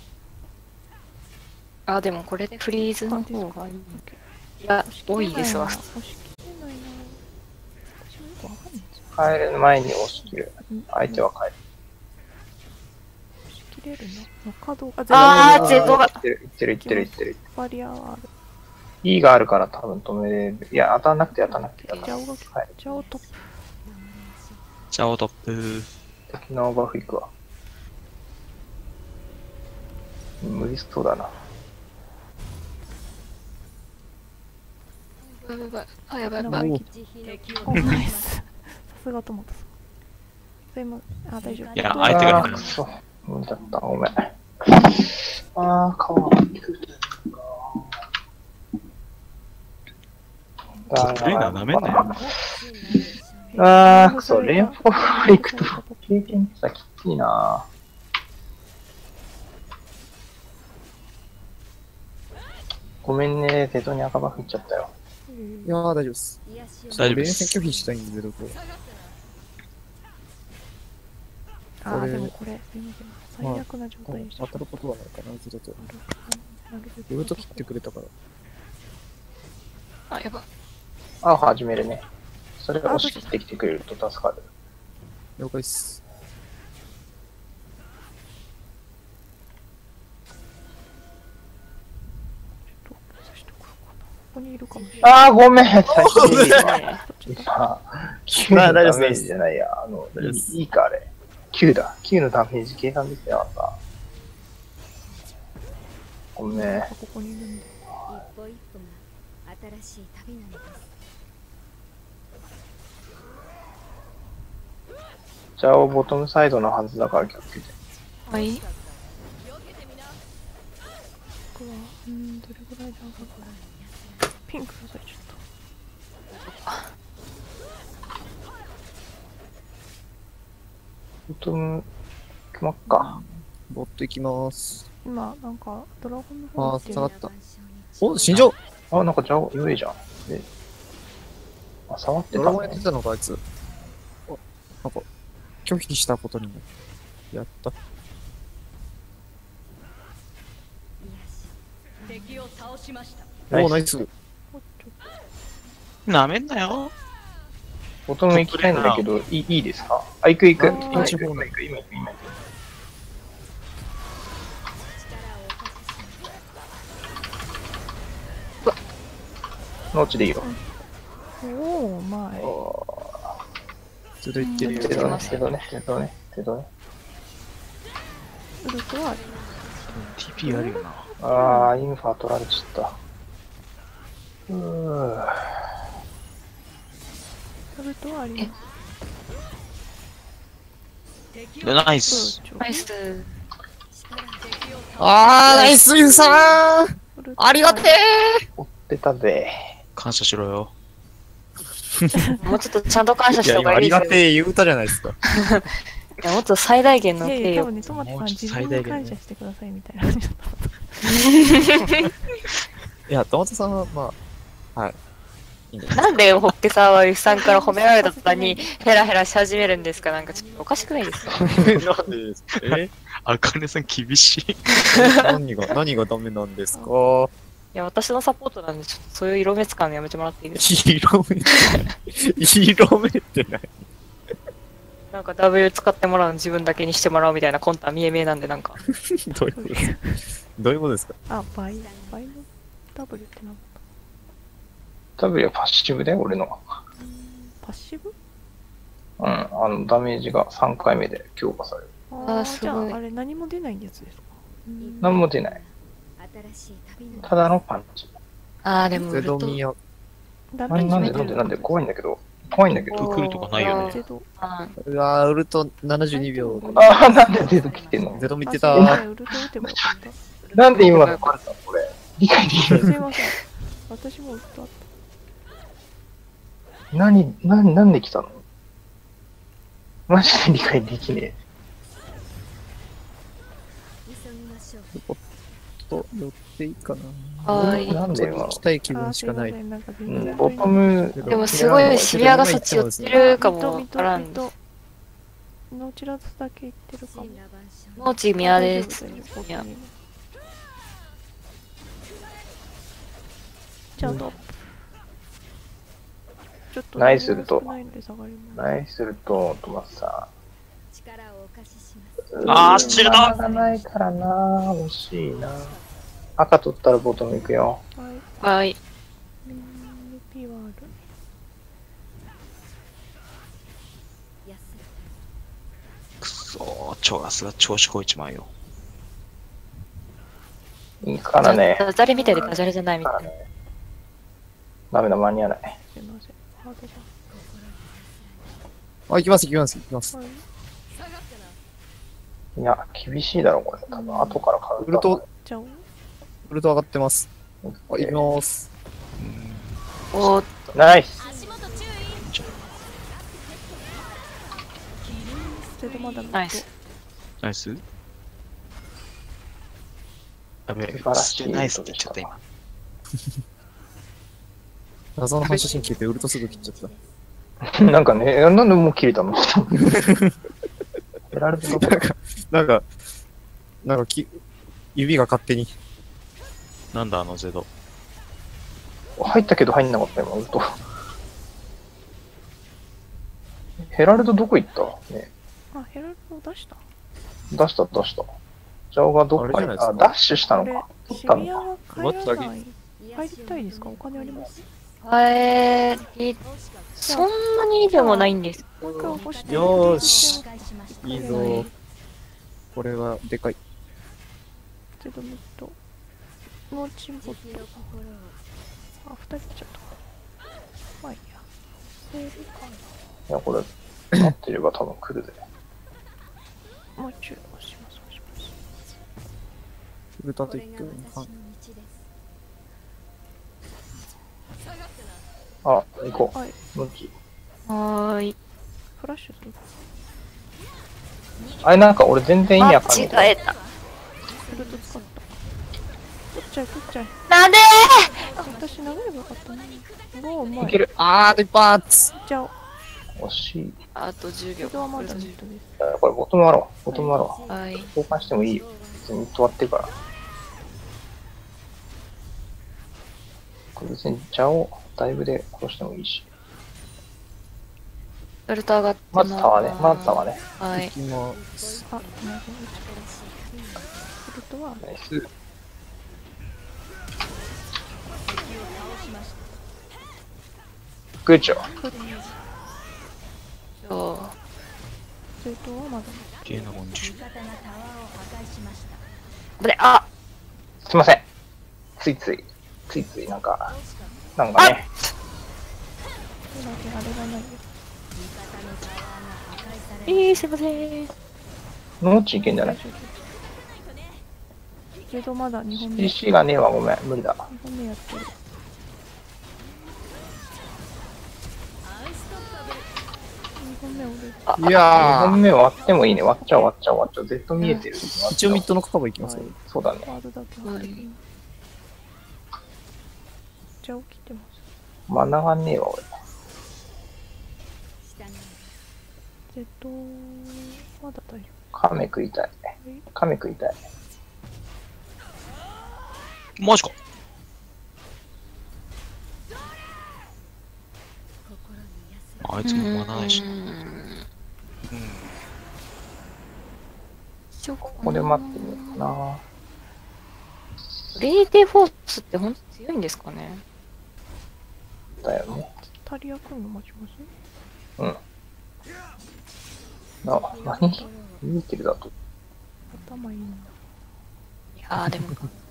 あ、でもこれでフリーズの方がいい。いや、多いですわ。 押し切れないな。私もよくわかんないんですよ。 帰る前に押し切る。相手は帰る。 押し切れるの角があーゼロがいってる、いってる、いってる、いってる。 バリアはある。 E があるから多分止めれる。いや、当たんなくて当たんなくて当たんなジャオがくて。はい。 ジャオトップ。 チャオトップ。 敵のバフ行くわ。無理そうだな。 やばいやばい。あ、やばいやばい。 名前聞い敵をおナイス。さすがトマトさん。それも、あ、大丈夫。 いや相手があーくそ。無理だった。ごめん。あー、顔が来る。 トップレーナー舐めんなよ。 あー、くそ。レンフォー行くと経験値がきついな。ごめんね、手動に赤バフいっちゃったよ。 いやー、大丈夫です。 癒しを大丈夫で連戦す。 拒否したいんで、どこあー、 これでもこれ、すいません。最悪な状態でした。 当たることはないかな、ずっと。 なるべくウルト切ってくれたから。 あ、やばい。 あ、始めるね。それを押し切ってきてくれると助かる。 了解っす。 ちょっと刺しておこうかな。ここにいるかもしれない。 あー、ごめん。大丈夫ちょっと今、きゅうのダメージじゃないや。あの、 大丈夫ですいいか、あれ。きゅうだ。きゅうのダメージ計算できてなかった。ごめん。 ここにいるんで。 一歩一歩が新しい旅なのです。 じゃあ、ボトムサイドのはずだから気をつけて。 はい。 僕は、うーん、どれぐらいで上がるかな。ピンク刺されちゃった。 ボトム、行きまっか。 ボット行きます。 今、なんか、ドラゴンのあー、 方っていうの下がった。お、死んじゃうあ、なんかじゃあ、弱いじゃん。で、あ、触ってたのドラゴンやってたのか、あいつ。あ、なんか、拒否したことにも。やった。 敵を倒しました。 おー、ナナイス。 イス。 おっ舐めんなよ。 ボトム行きたいんだけど、いいいいですかあ、行く行く。 あー今行く、今行く、今行く、今行く。ノーチでいいよ。 おー、まい。 ずっと言ってるよ。 手動ね、手動ね、手動ね、手動ね。 ウルトはありティーピー あるよな。 あー、インファ取られちゃった。うー。 ウルトはあります。 ナイス。 ナイス。 あー、ナイスユーさんありがて追ってたぜ。 感謝しろよ。 もうちょっとちゃんと感謝ー。いや、 した方今ありががいいですよ。 てー言うたじゃないですか。 いや、もっと最大限のいやいや、多敬意を。 分ね、トマトさんもうちょっと自最大限ね分に感謝してくださいみたいな感じだった。 いや、トマトさんは、まあ、はい。いいんです。 なんでホッケさんはユキさんから褒められた途端にヘラヘラし始めるんですか？なんかちょっとおかしくないですか？ なんでですかえあかねさん厳しい。 何が、何がダメなんですかいや、私のサポートなんで、ちょっとそういう色目使うのやめてもらっていいですか？ 色目って、色目ってない。 なんか W 使ってもらうの自分だけにしてもらうみたいな魂胆見え見えなんで、なんか。 どういうことですかどういうことですかあ、倍、倍の W ってなんだ。 W はパッシブで、俺の。 パッシブ？ うん、あの、ダメージがさんかいめで強化される。 ああーーじゃすごいあ、あれ何も出ないやつですか？うん何も出ない。 新しい旅のただのパンチ。 あー、でもウゼルト、 ドミヤ、 あれダメージなんでなんでなんで怖いんだけど。怖いんだけど。 来るとかないよねゼド。 あうわー、ウルトななじゅうにびょう。 ああ、なんでゼロ切ってんのゼロ見てあたー。 そうだねウルト打てばよかった。 なんで今のこれたのこれ。理解できすない。 いません。私もウルトあっ何、何、なんで来たのマジで理解できね急ぎましょう。 と、寄っていいかな。 はーいなんで今行きたい気た。 分しかない。 あーすませんなんかえ。 全然うん、ボトム。 でもすごいシビアがそっち寄ってるかもわからん。 とノーチラスだけ言ってるかも。 神羅万象もうち宮です。 大丈夫大丈夫宮。 じゃあと、ちょっとナイスウルト少ないので下がります。 ナイスルと、トマスさ力をお貸しします。 ん。 あーシールドマナがないからな惜しいな赤取ったらボトム行くよ。 はい。 はい。 うん、ピワール。 安くそー、超ガスが調子こいちまうよ。 いいからね。 ダジャレみたいでダジャレじゃないみたいな。 ダメだ、間に合わない。 すいません。ハードあ、行きます、行きます、行きますだ。。はい。 いや、厳しいだろ、これ。多分、後から買うウルト、 じゃあ、 ウルト上がってます。あ、行きます。 おー、 ナイスゼロまだのナイス。 ナイスやべえ、 素晴らしいナイスって言っちゃった今。 謎の反射神経でウルトすぐ切っちゃった。 なんかね、なんでもう切れたのやられてどこなんか、なんか、なんかき、指が勝手に。 なんだあのゼド。 入ったけど入んなかった今、ウルト。ヘラルドどこ行ったね。 あ、ヘラルド出した。 出した、出した。ジャオがどっかに、 あれじゃないですかあ、ダッシュしたあれのか。、取っシたのか。 ビアが帰らない。入りたいですか？お金あります。 えー、そんなにでもないんです。 もう一回押して。 よーしお願いします。 いいぞ。これは、でかい。 ゼドミット。ノーチンボット。 敵の心をあ、二人来ちゃった。まあいいや。セールかいや、これ、待ってれば多分来るぜ。 な。もう一度押します、押します。 ウルトこれがと一挙私の道です。 あ、行こはい。 う。向き。 はーい。 フラッシュする。 あれなんか俺全然意味わかん間ない。 違えた。 フルト使った。取っちゃえ、取っちゃえ。 なんで私投げればよかったな。もううまい。 いける。 あー、一発じゃあ、 惜しい。 あとじゅうびょう。 ゼドはまだミットです。 あこれボトムあろう。ボトムあろう。 はい。 交換してもいいよ。別に止まってるから。これ別にジャオ、ダイブで殺してもいいし。 ウルト上がってまずタワーね。まずタワーね。 はい行。きます。 あ、なるほど。フルトは、 ナイス。グッジョブ。 そうゼドはまだミッ芸能文殊。 味方がタワーを破壊しました。 で、あすいません。ついつい、ついついなんか、なんかね、 ト。だけあれがないよ。 味方のタワーが破壊えー、すいません。 ノーチいけんじゃない？ ゼドまだにほんめ。 シーにシー がねえわ、ごめん。無理だ。 ほんめやってる。にほんめ俺。 いやにほんめ割ってもいいね。割っちゃおう、割っちゃおう、割っちゃおう。Z 見えてる。 ー、一応ミッドのカバーいきますよ。 そうだね。 ワードだけは。じゃあ起きてます。 マナがねえわ、俺。 ゼドまだ大丈亀食いたい。亀食いたい。 マジか。あいつもマナないし。 こここで待ってみようかな。 レイデフォースってほんと強いんですかね。 だよね。 夫。タリア来るの待ちます？ うん。あ、何見てるだと。 頭いいな。 いやーでも。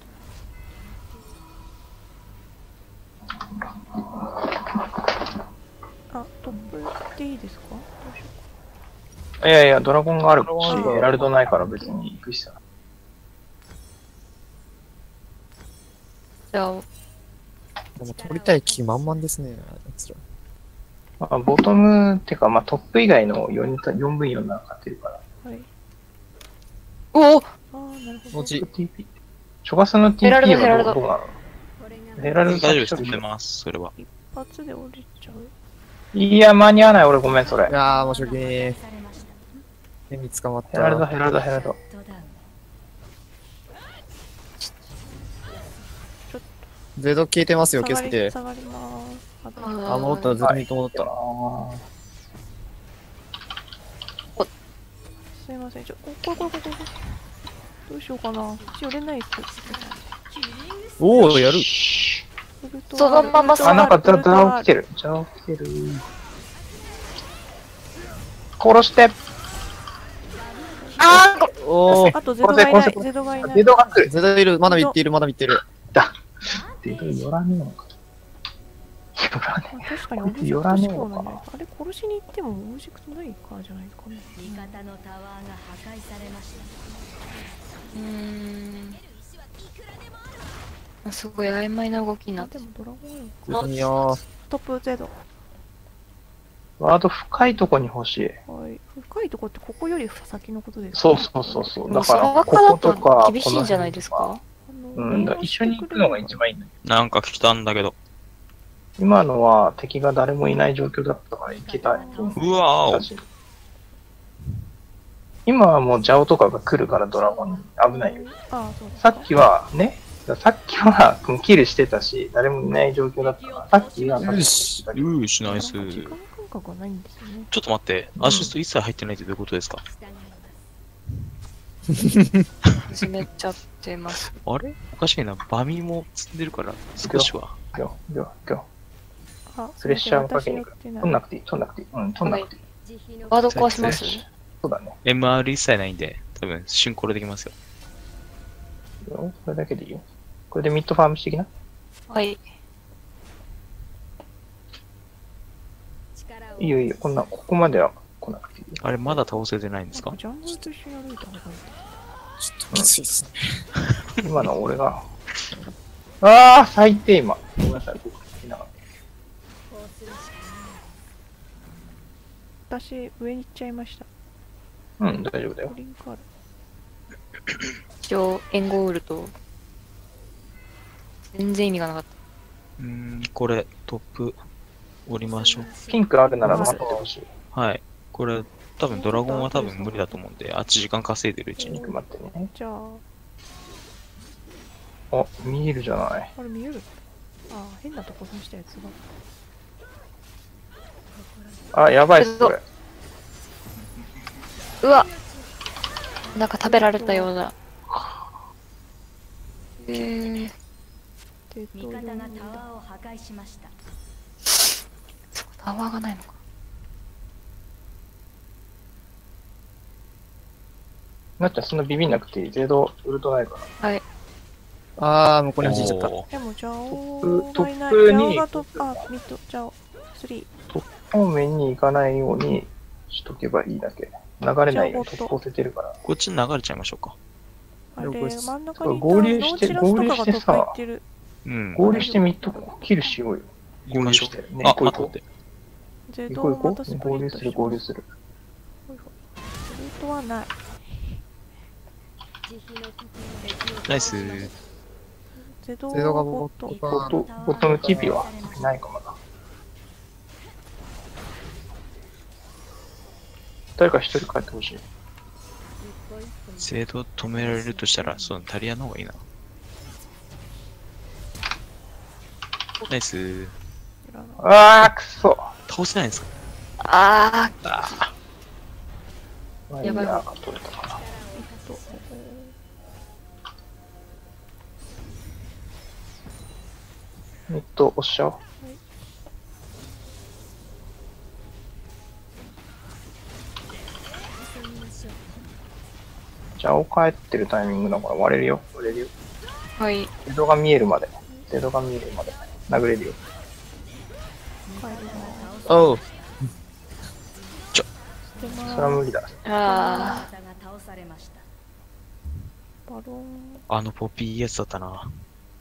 あ、トップでいいですか？どうしようか。 いやいや、ドラゴンがあるし、 ドラゴンがエラルドないから別に行くしさ。 じゃあ、 でも取りたい気満々ですね、あいつら。 まあ、ボトムってか、まあ、トップ以外のよんぶんよんなら勝てるから。 はい。 おおああ、なるほど。 のち、 ティーピー。チョガスの ティヘラーピールドヘラルドはどうなの？ヘラルド大丈夫です。 先止めます、それは。 一発で降りちゃう。 いや、間に合わない、俺ごめん、それい。やー、申し訳ねえ。手に捕まっヘラルド、 た。 ヘラルド、ヘラルド。 ゼド消えてますよ、気をつけて。 下がります。あとああ、戻った、ゼドミット戻った。 あすいません、ちょ、ここれこれこれこれ。どうしようかな。一応レナイス。 おー、やる。 そのままーあ、なんか、ザ、ザオ来てる。ザオ来てる。殺して。 あーこおー、 あとゼドがいない。 殺せ殺せゼドがいない。 デドが来る。 ゼドいる、まだ見っている、まだ見ってる。 だ。デド寄らねえのか。寄らねまあ確かにオブジェクト思考なんじゃないか。あれ殺しに行ってもオブジェクトないからじゃないですかね。 味方のタワーが破壊されました。 うーん。あすごい曖昧な動きになあ、 ってでもドラゴンよ。 ゼドミヤー。 トップゼド。 え。ワード深いとこに欲しい。 はい。深いとこってここより先のことですか？ そうそうそうそう。だそから、この中だことかと、厳しいんじゃないですか。 あのうん、だから一緒に行くのが一番いいんだよ。 なんか来たんだけど。 今のは敵が誰もいない状況だったから行けたい。 うわー今はもうジャオとかが来るからドラゴンに危ないよ。 ああ、そうですか。 さっきはね、さっきはキルしてたし、誰もいない状況だったから、さっきはよし。 うーし、ナイス。 なんか時間感覚はないんですよね。 ちょっと待って、アシスト一切入ってないってどういうことですか？ 始めちゃってます。 あれおかしいな。バミも積んでるから、少しは。 ギョギョギョあ、 プレッシャーをかけに行く。 私寄ってない取んなくていい、取んなくていい。うん、取んなくていい。 ワード壊しますそうだね。 エムアール 一切ないんで、多分、瞬コロできますよ。 いいよこれだけでいいよ。これでミッドファームしてきな。 はい。 いいよいいよ。こんな、ここまでは来なくていいよ。 あれ、まだ倒せてないんですか？ ジャングルと一緒に歩いた方がいい。 ちょっときついっすね。 今の俺が。ああ、最低今。ごめんなさい、僕聞きながら。 私、上に行っちゃいました。 うん、大丈夫だよリ。ンクある。 一応、援護ウルト。全然意味がなかっうーん、これ、トップ、降りましょう。 ピンクあるなら待ってほしい。 はい。これ、多分ドラゴンは多分無理だと思うんで、あっち時間稼いでるうちに。 ピンク待ってね。 じゃあ、 あ、見えるじゃない。 あれ見える？ああ、変なとこにしたやつが。 あ、やばいっす、これ。 た。うわなんか食べられたような。えー、 で、 味方がタワーを破壊しました。 そこタワーがないのか。 なっちゃんそんなビビんなくていい。ゼロウルトないから。 はい。 あー、向こうに走っちゃった。 おーでも、ジャオトップがいない。 トップにジャオがトップ、あ、ミッド、ジャオ、スリー。 方面に行かないようにしとけばいいだけ。流れないように突破せてるから。 こっちに流れちゃいましょうか。 あれ、 了解です真ん中にいた合流してノーチラスとかが合流してさ突破行ってる。 うん。 合流してミッドキルしようよ。 行きましょう合流してねあ、 行こう行こ待って。 ゼう。行こう行こドをまたスう。 プリットし合流する合流ます。 する。 ほいほいルートはない。 ナイス。 ゼドゼドがボット。 ボッボット、ボットの ティーピー はいないかもな。誰か一人帰ってほしい。 制度止められるとしたら、そう、タリアの方がいいな。ナイス。 いらないあー、くそ。 倒せないんですか？ ああワイヤやばいーが取れたかな。 えっとミッド押しちゃおう。じゃあ、帰ってるタイミングだから割れるよ。割れるよ。 あ、はい。 ゼドが見えるまで。ゼドが見えるまで。殴れるよ。 帰ります。 おう。 捨てます。 それは無理だ。 あバロン。 あのポピーいいやつだったな。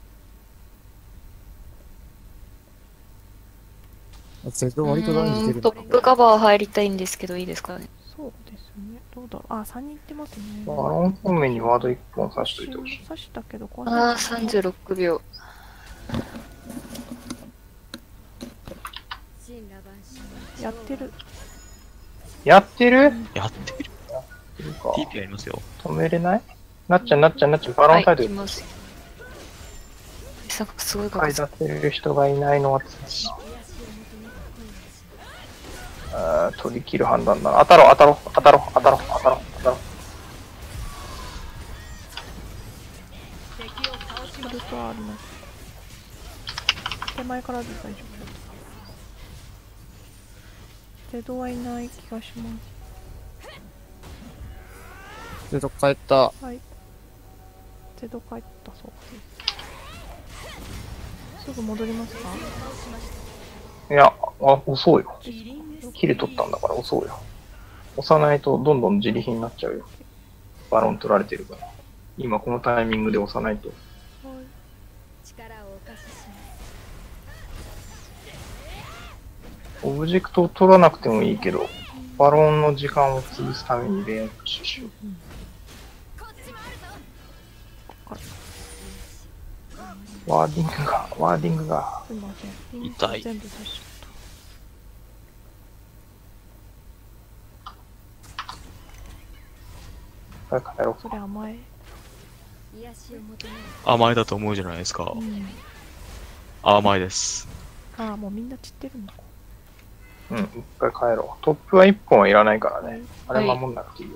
ゼドー割と大事出るトップカバー入りたいんですけど、いいですかね。 そうですね。どうだろう。あ、さんにん行ってますね。 バロン方面にワードいっぽん刺しといてほしい。 刺したけど、こああ、さんじゅうろくびょう。 やってる。 やってるやってる。 いるかティーピー ありますよ。 止めれないなっちゃんなっちゃんなっちゃん、バロはい、 ンサイド行きます。さすごいか買い出せる人がいないのはつらいな。あー取り切る判断だな。当たろう当たろう当たろう当たろう当たろう当たろう。 ルートはあります。手前からで大丈夫です。ゼドはいない気がします。 ゼド帰った。 はい。ゼド帰ったそうです。すぐ戻りますか？ いや、あ、遅いよ。 ですか？ キル取ったんだから遅いよ。押さないとどんどん自利品になっちゃうよ。バロン取られてるから。今このタイミングで押さないと。 はい。 オブジェクトを取らなくてもいいけど、バロンの時間を潰すためにレーンプッシュしよう。ワーディングが、ワーディングが、 すいません。 痛い全部刺しちゃっ早く帰ろた。それ甘え。 甘いだと思うじゃないですかう。ん。 甘いです。 ああ、もうみんな散ってるのか。 う。うん、一回帰ろう。トップはいっぽんはいらないからね。あれはい守んなくていいよ。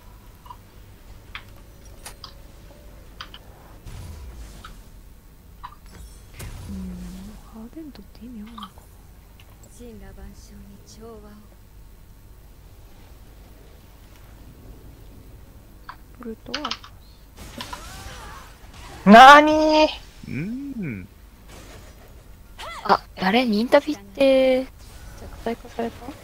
うん。ハーデントって意味あるのかな。ブルートはなーにうーん。 あ、あれニンタビって、弱体化された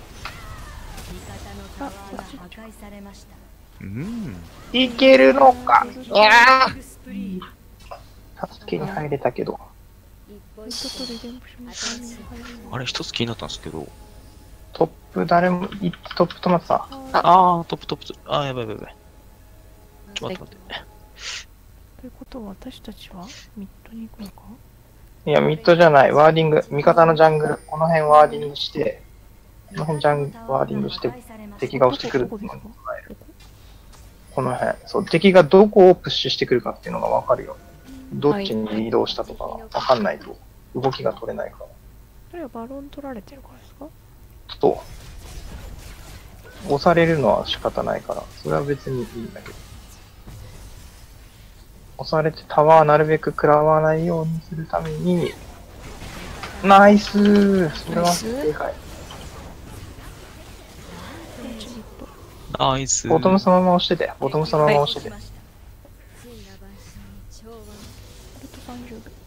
あ、そっち行っちゃうーん。 ーいけるのかいやー助けに入れたけど。 う。ちょっとリデンプションのタイミングが入るのあれ、一つ気になったんですけど。 トップ誰も、いトップ止まってた。 あー、トップトップトップ。あー、やばいやばいやばい。ちょっと待って待って。 ということは私たちはミッドに行くのか？ いや、ミッドじゃない。ワーディング。味方のジャングル。この辺ワーディングして、この辺ジャンワーディングして、敵が押してくるっていうのに考える。この辺。そう、敵がどこをプッシュしてくるかっていうのがわかるよ。どっちに移動したとかわかんないと、動きが取れないから。 それはバロン取られてるからですか？ そう。押されるのは仕方ないから、それは別にいいんだけど。押されてタワーなるべく食らわないようにするために、ナイスーそれは正解。 ナイス。 ボトムそのまま押してて、ボトムそのまま押してて。 ルートさんじゅうびょう。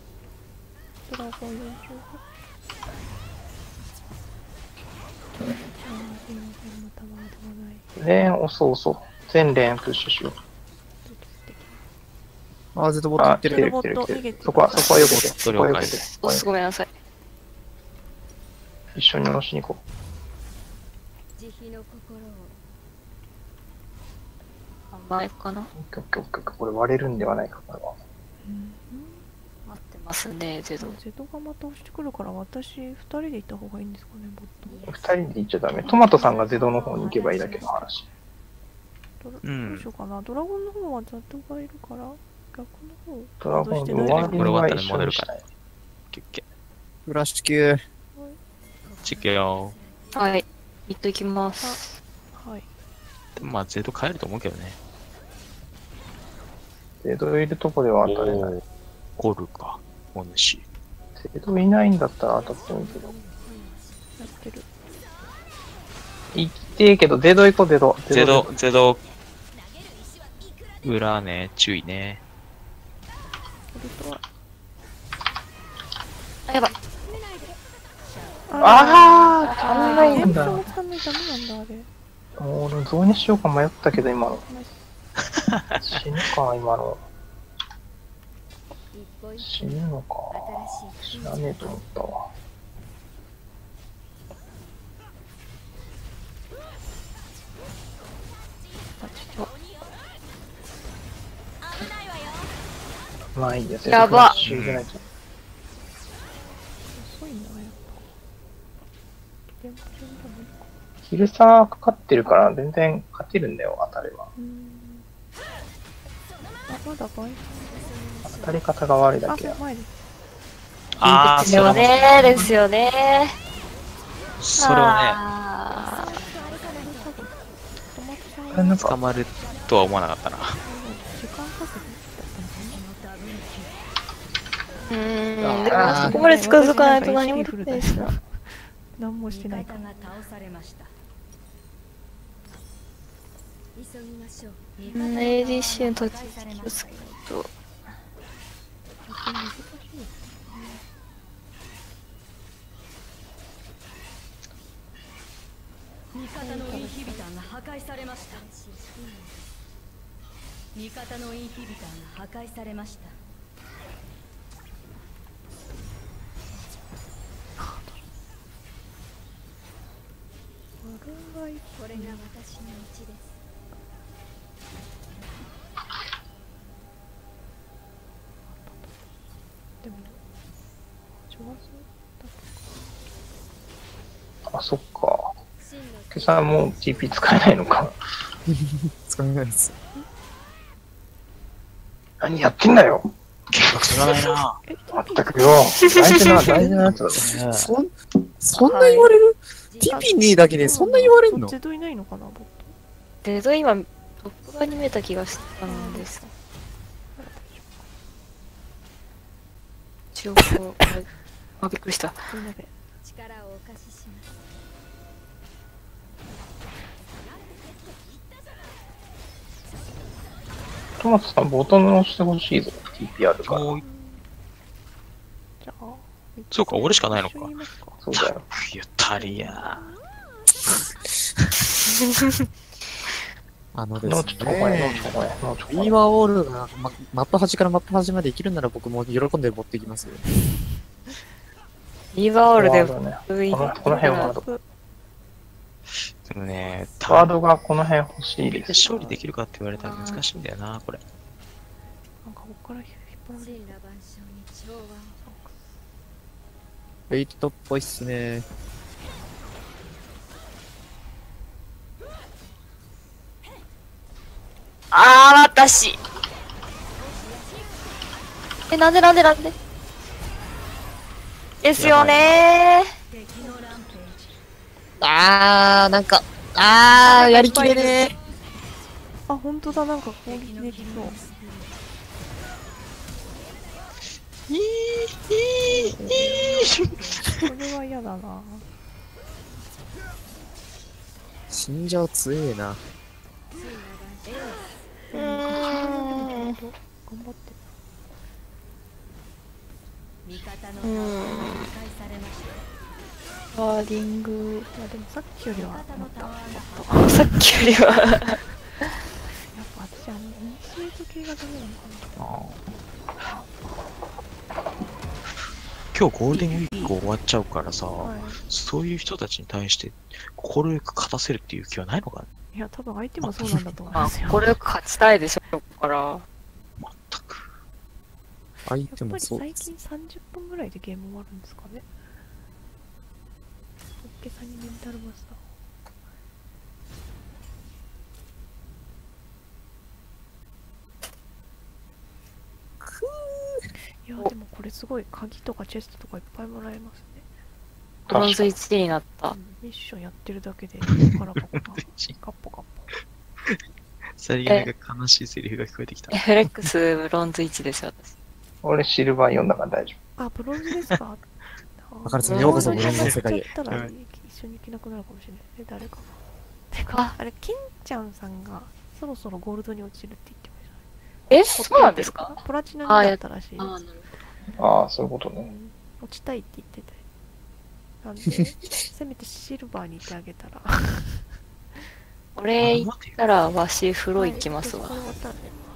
ドラゴンよんじゅうご。 すいません、またワードがない。 レーン押そう押そう。全レーンプッシュしよう。 あー、ずっとボット行あ、 ってる。 来てる来てる来てる。そこは、そこはよけて。そこはよけて。 おすごめんなさい。 一緒に下ろしに行こ慈悲の心を甘いかな。 う。オッケーオッケーオッケーオッケー。これ割れるんではないか、これは。 うん待ってますね、ゼド。 ゼドがまた押してくるから、私、二人で行った方がいいんですかね、ボット。 二人で行っちゃダメ。トマトさんがゼドの方に行けばいいだけの話。 ドラうんどうしようかな。ドラゴンの方はザトがいるから、逆の方。 ドラゴンしてのワーディングは一緒にしたい。 キュッキュフラッシュ級。 チキよはい。行っときます。 はい。 ー。でもまあ、ゼド帰ると思うけどね。 ゼドいるとこでは当たれない。 おーゴルか。お主。 ゼドいないんだったら当たってもいいけど。 やってる。 行っていいけど、ゼド行こう、ゼド。 ゼド、ゼド。裏ね、注意ね。 それとは、 あ、やばい。 あー、足んないんだ。 全部足んないダメなんだ、あれ。 もう俺、ゾウにしようか迷ったけど、今の。死ぬか、今の。 一歩一死ぬのか。 歩新しい死なねえと思ったわ。まあいいですよ。 やばフラッシュ入れないと遅いな、やっぱ。電波上じゃ無理か。 ヒルサーかかってるから全然勝てるんだよ、当たれば。 うーん。あ、まだ倍。 当たり方が悪いだあ、 けや。 前です。 あー、 ですよねー、ですよねー。 それはあートマトさんはあれなんね、捕か、 まるとは思わなかったな。 時間かけてだったのかな。 うーん、 あーでもそこまで近づかないと何もできないですな。 何もしてないか味方が倒されました。急ぎましょう。味うん、 方エーディーシー の途中破壊され気をつましたけないと。 逆に難しいですね。 味方のインヒビターが破壊されました。味方のインヒビターが破壊されました。 悪い。 これが私の道です。 でも、上手あ、そっか。 真の今朝もう ティーピー 使えないのか。 使えないです。 何やってんだよ。 知らないな。 まったくよ。大事な、大事なやつだね。 そん、そんな言われる、ティピニーだけでそんな言われんの？ ゼドいないのかな、ボット。 デード今、トップ側に見えた気がしたんです。一応こう、あ、びっくりした。 すいません。 力をお貸しします。 トマトさん、ボトム押してほしいぞ。ティーピー あるから。 おーい。 じゃあ、 そうか俺しかないのか一緒に言いますか。 そうだよ。 ゆったりや。 あのでノーすチョコや、ノーねチ。ョコや、ノーチョコや。 ビーワーオールが、ま、マップ端からマップ端まで生きるなら僕も喜んで持ってきますよ。 リーバーオールでワードね。 上にこのこの辺は僕でもね、 ワードがこの辺欲しいでです。 勝利できるかって言われたら難しいんだよな、これ。 なんかここから引っ張られる。 神羅万象に調和を。 フェイトっぽいっすね。 あー、私。え、なんでなんでなんでですよね敵のランページ。 あー、なんか、あー、やりきれねあ、本当だ、なんか攻撃できそう。これは嫌だな。 死んじゃう強えな。 ー。うーん。 頑張って。 味方のタワーが破壊されました。 ワーディング、 まあでもさっきよりはもっともっとさっきよりは。 やっぱ私あのイニシエイト系がダメなのかあー今日ゴールデンウィーク終わっちゃうからさ、 な。はそういう人たちに対して心よく勝たせるっていう気はないのかな。 い。いや多分相手もそうなんだと思いまあ、 ますよ。 これよく勝ちたいでしょうから。 全く。 相やっぱり手もそう最近さんじゅっぷんぐらいでゲーム終わるんですかね。ホッケさんにメンタルマスター。いやでもこれすごい鍵とかチェストとかいっぱいもらえますね。 ブロンズいちになったう。んミッションやってるだけで宝箱がカッポカッポ。 さりげなく悲しいセリフが聞こえてきた。 エフレックスブロンズいちですよ、私。 俺シルバーよんだから大丈あ、ブロンズですか。 わかるさんようこそブロンズの世界へやっちゃったら一緒に行けなくなるかもしれない。え、誰かな。てか、あれ、ケンちゃんさんがそろそろゴールドに落ちるって言ってましたね。 え、そうなんですか？ プラチナになったらしいです。 ああ、なる夫。ああ、そういうことね。 うん落ちたいって言ってて。なんで、せめてシルバーにいてあげたら。 ほど。俺行ったらわし風呂行きますわはい。これ終わったらね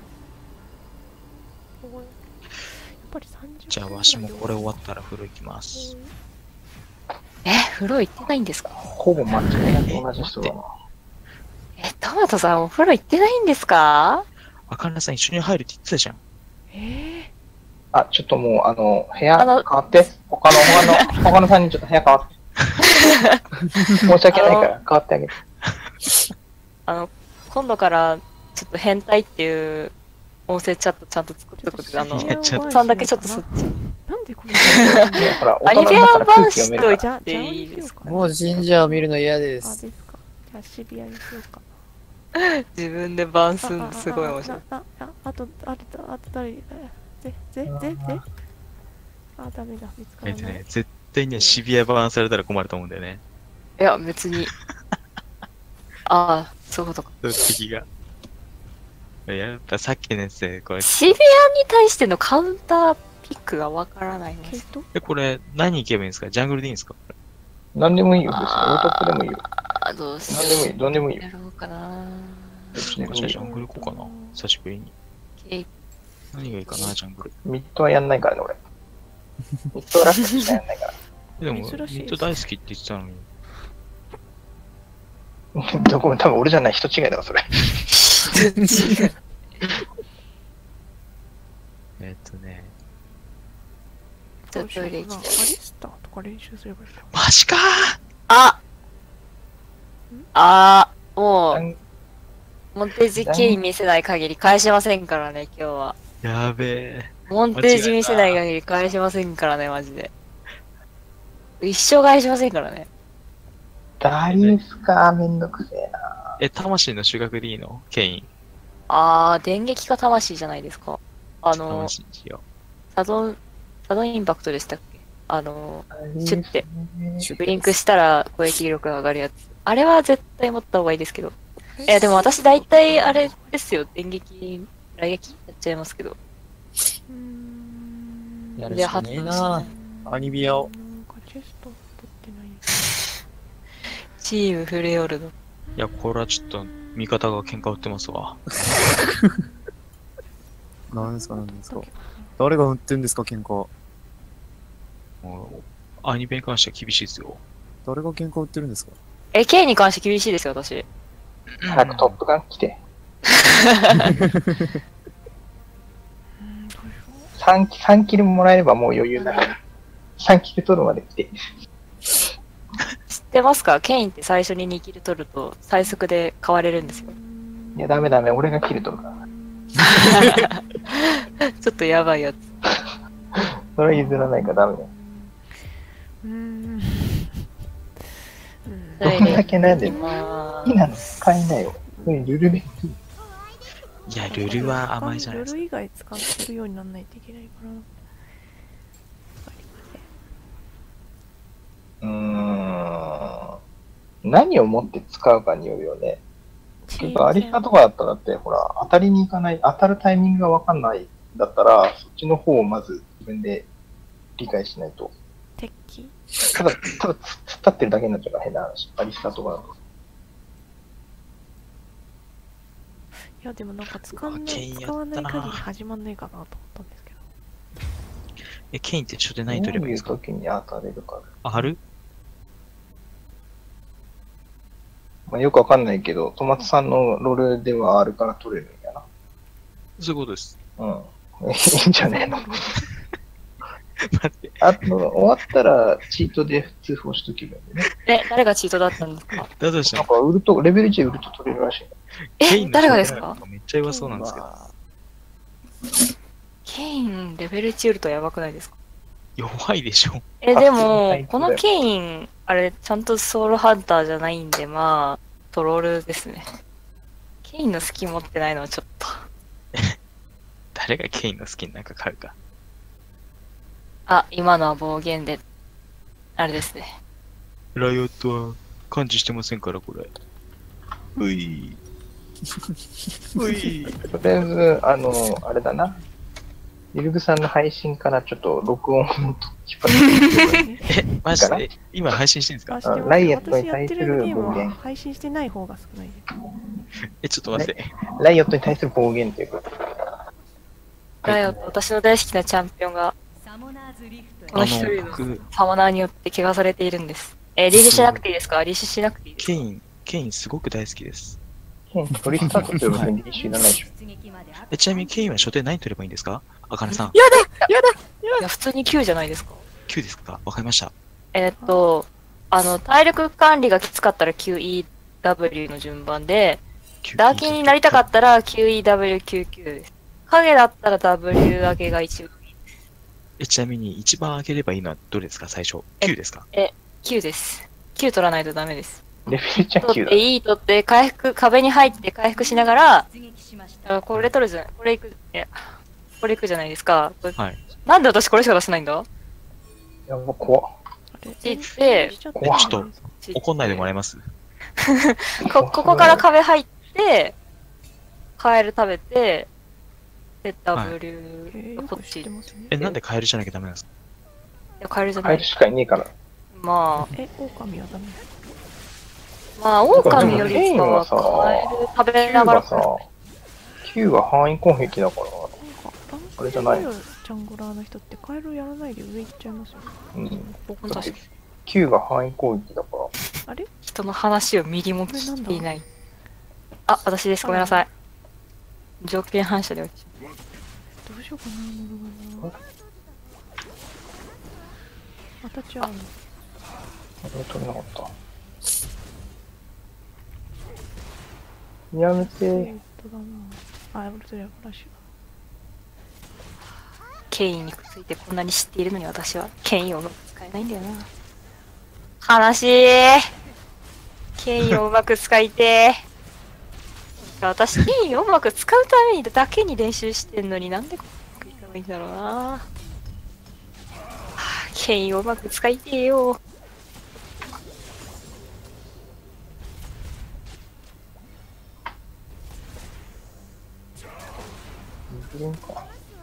ここやっぱりさんじゅっぷんじゃあわしもこれ終わったら風呂行きます。 え、風呂行ってないんですか？ ほぼ間違いなく同じ人だな。 え、トマトさんお風呂行ってないんですか？ あかねさん一緒に入るって言ってたじゃん。 えあ、ちょっともう、あの、部屋変あのわって。他の、他の、他のさんにんちょっと部屋変わって。申し訳ないから変わってあげて。 あの、今度からちょっと変態っていう音声チャットちゃんと作っとくって、あの、 いやちょっとさんだけちょっとそっち。 なんでこれいやほら、 アニメ大人だから版空気読めるから。 しといていいですか？ もう神社を見るの嫌であ、 す。 ですか。じゃあシビアにしようか。 自分でバンすんのすごい面白い。 あ、あ、あ、あと、あと、あと誰、ぜ、ぜ、ぜ、ぜ、あ、ダメだ、見つからない。 えっとね、絶対にシビアバーンされたら困ると思うんだよね。 いや、別に。ああ、そういうことか。 そう敵が。やっぱさっきのやつで、これ、 シビアに対してのカウンターピックがわからないんです。 ケイトえ、これ何行けばいいんですか？ジャングルでいいんですか？ 何でもいいよ、別に。オートップでもいいよ。 あ、どうし何でもいい、どんでもいいよ。 やろうかな。 どっちでもいいよ。 じゃあジャングル行こうかな。久しぶりに。 ケイ何がいいかな、ジャングル。 ミッドはやんないからね、俺。ミッドラッシュしかやんないから。 でも、ミ珍しいッド大好きって言ってたのに。 どこも多分俺じゃない人違いだわ、それ。 えっとね。 ちょっとトイレ行きアリたい。 スターとか練習すればいいじゃん。 マジかーああー、もう、 なんモンテージケイン見せない限り返しませんからね、今日は。 やべえ。 モンテージ見せない限り返しませんからね、マジで。一生返しませんからね。 ダリウスか、めんどくせえな。 え、魂の修学でいいの？ケイン。 あー、電撃か魂じゃないですか。あの、 魂にしよサドン、サドンインパクトでしたっけ？あの、シュッて、 シュッブリンクしたら攻撃力が上がるやつ。あれは絶対持った方がいいですけど。いや、でも私大体あれですよ。電撃、雷撃やっちゃいますけど。 うーん。 やるしかねえなアニビアを。 なんかチェスト取ってない。 チームフレオルド。 う。いや、これはちょっと、味方が喧嘩売ってますわ。 何ですか、何ですか。誰が売ってんですか、喧嘩。 もう、アニメに関しては厳しいですよ。 誰が喧嘩売ってるんですか。 え、K に関して厳しいですよ、私。 早くトップガン来て。 うん、どうしよさん、さんキルもらえればもう余裕だから。さんキル取るまで来て。 知ってますか？ケインって最初ににキル取ると最速で買われるんですよ。 いや、ダメダメ、俺がキル取るから。 ちょっとやばいやつ。 それは譲らないからダメだよ。 う。うーん。 どんだけ悩んでるまいいなの使えないよ。それルルでいい。 いや、ルルは甘いじゃないですか。 ルル以外使ってるようにならないといけないから。わかりません。 うーん。何をもって使うかによるよね。結構アリスタとかだったらだって、ほら、当たりに行かない、当たるタイミングがわかんないだったら、そっちの方をまず自分で理解しないと。 鉄器ただ、ただ、突っ立ってるだけになっちゃうから変な話。アリスタとか。 いやでもなんか使わないケインやったな使わない限り始まんないかなと思ったんですけど。 え、ケインって初手何取ればいいんですか？ どういう時に当たれるか。 あ、貼る？ まあ、よくわかんないけど、トマトさんのロールではあるから取れるんやな。 そういうことです。 うん。いいんじゃねえの。 待って。 あと、終わったら、チートで通報しとけばいいんだよね。 え、誰がチートだったんですか？ だとしたら、 なんか、ウルト、レベルいちでウルト取れるらしい。 え、 ケインの誰がですか？ めっちゃ弱そうなんですけど。 ケイン、レベルいちウルトやばくないですか？ 弱いでしょ。 え、であも、このケイン、あれ、ちゃんとソウルハンターじゃないんで、まあ、トロールですね。ケインのスキン持ってないのはちょっと。 誰がケインのスキンなんか買うか。 あ、今のは暴言で、あれですね。 ライオットは感知してませんから、これ。うい。うい。 とりあえず、あの、あれだな。イルグさんの配信からちょっと録音を引っ張ってえ、マジで今配信してるんですか？ あしてますライアットに私やって対するるゲーム暴言は配信してない方が少ないです。 え、ちょっと待って。 ライオットに対する暴言ということで。 ライオット、私の大好きなチャンピオンが、 サモナーズリフトこの一人の僕、 サモナーによって怪我されているんです。えー、リーシしなくていいですか？リーシしなくていいですか？ ケイン、ケインすごく大好きです。 ケントリスタートする別にリーシいらないでしょ。 出撃まであとえ、ちなみにケインは初手何取ればいいんですか？あかねさん。 いや、普通にきゅうじゃないですか。 きゅうですか？わかりました。 えーっと、あの、体力管理がきつかったら キューイーダブリュー の順番で、ダーキンになりたかったら キューイーダブリューきゅうじゅうきゅう です。影だったら W 上げが一番いい。 え、ちなみに一番上げればいいのはどれですか？最初。きゅうですか？ きゅうです。きゅう取らないとダメです。 レベルいちはきゅうだ取って。いい取って、回復、壁に入って回復しながら、 出撃しましたあこれ取るじゃない、これいく、いや、これいくじゃないですか。これはい。 なんで私これしか出せないんだ？ やば、怖っ。 あれちってしちゃっえ、ちょっと、 ち怒んないでもらえます？ こ、ここから壁入って、カエル食べて、で、W、 えーよく知こっち。いってますね。 え、なんでカエルじゃなきゃダメなんですか？ や、カエルじゃない。 カエルしかいねえから。 まえ、狼はダメ。 あ、まあ、狼よりかは、 でもケインはさカエル食べきゅうながらが、さ、きゅうが範囲攻撃だから。 なんか、ランあれじゃないクでジャングラーの人ってカエルやらないで上行っちゃいますよね。 うん。 僕確かにきゅうが範囲攻撃だから。 あれ人の話をミリも聞いていない。あ、私です。ごめんなさい。条件反射で落ちどうしようかな、ノルガナ。あたちゃん。 あれ取れなかった。やめえて。 ーっとだな。あ、やめてやばらしいわ。 ケインについてこんなに知っているのに私はケインをうまく使えないんだよな。悲しい。ケインをうまく使いてー。私、ケインをうまく使うためにだけに練習してんのになんでこうまくいかないんだろうな。はあ、ケインをうまく使いてーよ。 いるんか。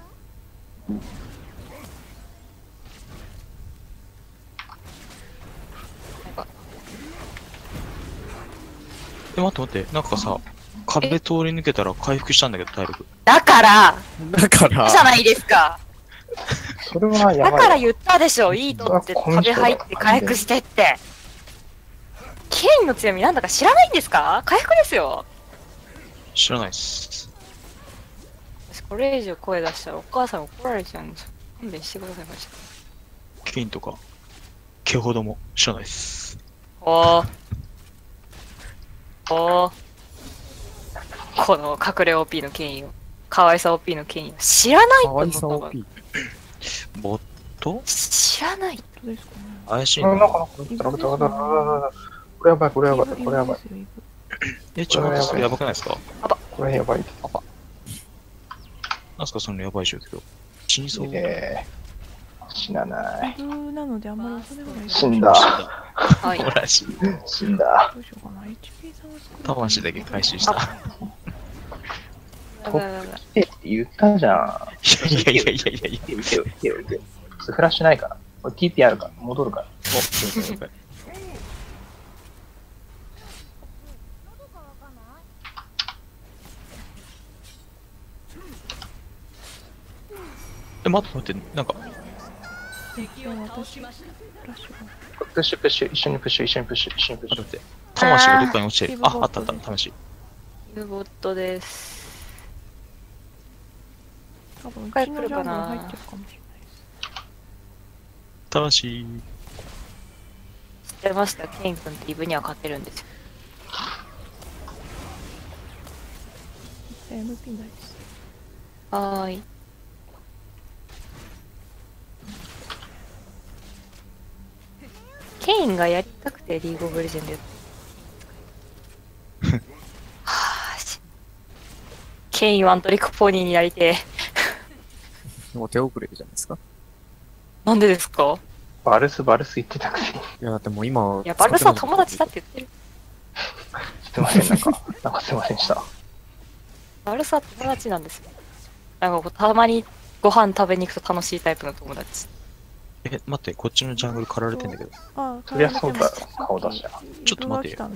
え、待って待って。なんかさ、壁通り抜けたら回復したんだけど、体力。 だから、 だから、 じゃないですか。 それはやばい。 だから言ったでしょ。いいとってそれは根性だ壁入って回復してって。ケインの強みなんだか知らないんですか？回復ですよ。 知らないっす。 私これ以上声出したらお母さん怒られちゃうんですよ。勘弁してください、マジで。 ケインとか、毛ほども知らないっす。 おー。おー。この隠れ オーピー のケインを。可愛さ オーピー のケインを知らないかわいさ オーピー。 ボット知らない。 どうですかね。 怪しいあ、なんな。 か、なんか、なんか、なんか、なんか、なんか、これやばい、これやばい、これやばい。 え、ちょっとそれやばくないですか？ これやばい。 なんすかそのやばい状況。死にそう。 えー、死なない。 イブなのであんまり恐れがない。 死んだ。 はい。 ほら、死んだ。 死んだ。 どうしようかな。エイチピー さんは少ない。 魂だけ回収した。 やばいやばいやばいえって言ったじゃん。 いやいやいやいやいやいや。 いてよ、いてよ、いてよ。フラッシュないから。 これ ティーピー あるから、戻るから。 お、了解了解。 え、待って待って、なんか、 でも私フラッシュがプッシュプッシュ、一緒にプッシュ、一緒にプッシュ、一緒にプッシュ。 待って待って。魂がどっかに落ちてる。あ、 あーあったあった、魂。 ユーボットです。 多分う帰ちのジャングルってくるかな入ってるかもしれないです。 魂。 知ってました。ケイン君ってイブには勝てるんですよ。 エムピー ないです。 はーい。ケインがやりたくてリーグオブレジェンドやってはあしケインワントリックポニーになりてえ。 もう手遅れじゃないですか。 なんでですか？ バルス、バルス言ってたくせに。 いや、だってもう今、 いや、バルサは友達だって言ってる。 すいません、なんか、なんかすいませんでした。 バルサは友達なんですよ。なんかこうたまにご飯食べに行くと楽しいタイプの友達。 え、待って、こっちのジャングル狩られてんだけど。 ああ、 そりゃそうだよ、顔出しゃ。 ちょっと待てよイブが来たんで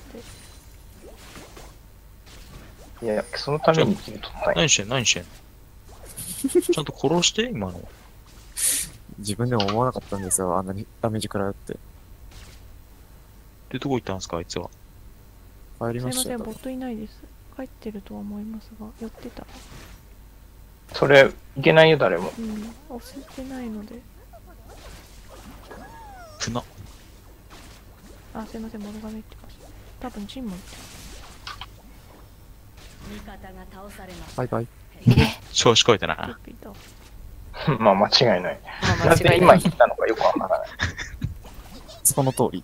いやいや、そのために切り取ったんや。 何してん何してんちゃんと殺して、今の。 自分でも思わなかったんですよ。あんなにダメージ食らうって。 で、どこ行ったんですか、あいつは。 帰りましたよすいません、ボ。ットいないです。帰ってるとは思いますが、寄ってたら。 それ、いけないよ、誰も。 うん、押せてないので。 船。 あ、すいません、モルガメ行ってます。多分ジンも行ってます。 味方が倒されました。 バイバイ。 調子こいたピな。 ッピだ。 まあ、間違いない。 まあなんで間違いない。 今言ったのかよくわからない。 その通り。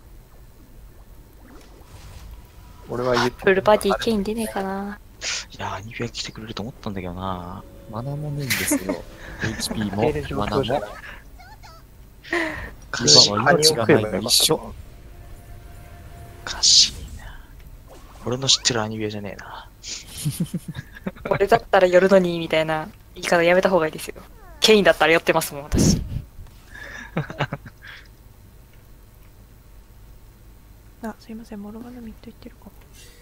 俺は言ってフルパーティーケイン出ねえかな。 いやー、アニビア来てくれると思ったんだけどな。 マナもねえんですよ。エイチピー もてる状マナも。 況じゃない。 かしい今は命がないが一緒。 かしいな。俺の知ってるアニビアじゃねえな。 俺だったら寄るのにみたいな言い方やめた方がいいですよ。ケインだったら寄ってますもん、私。 あ、すいません、モルガナミット行ってるかも。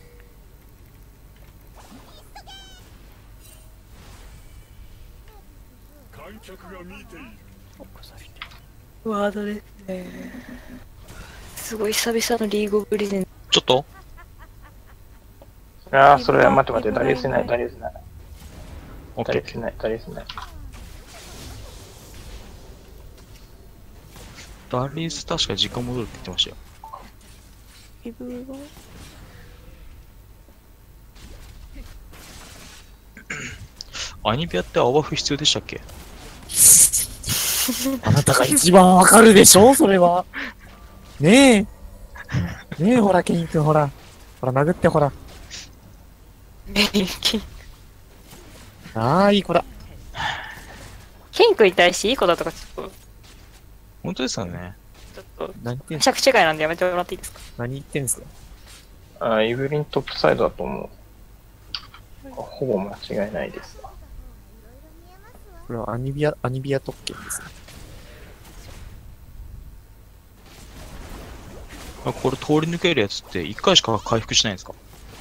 観客が見ている。 おくされてる。 ワードですね。すごい久々のリーグオブレジェンド。 ちょっとああ、それは待って待って、誰せない、誰せない。 オッケー。 誰せない、誰せない。 ダリース確か時間戻るって言ってましたよ。 イブがアニビアってアワフ必要でしたっけ？ あなたが一番わかるでしょそれは。ねえ。ねえ、ほら、ケイン君、ほら。ほら、殴って、ほら。 メインケイン。 ああ、いい子だ。 ケイン君に対していい子だとかちょっと、 本当ですよね。 ちょっと、 何言ってんめちゃくちゃ違いなんでやめてもらっていいですか？ 何言ってんすか。 ああ、イブリントップサイドだと思う。ほぼ間違いないです。 これはアニビア、アニビア特権ですね。 あ、これ通り抜けるやつっていっかいしか回復しないんですか？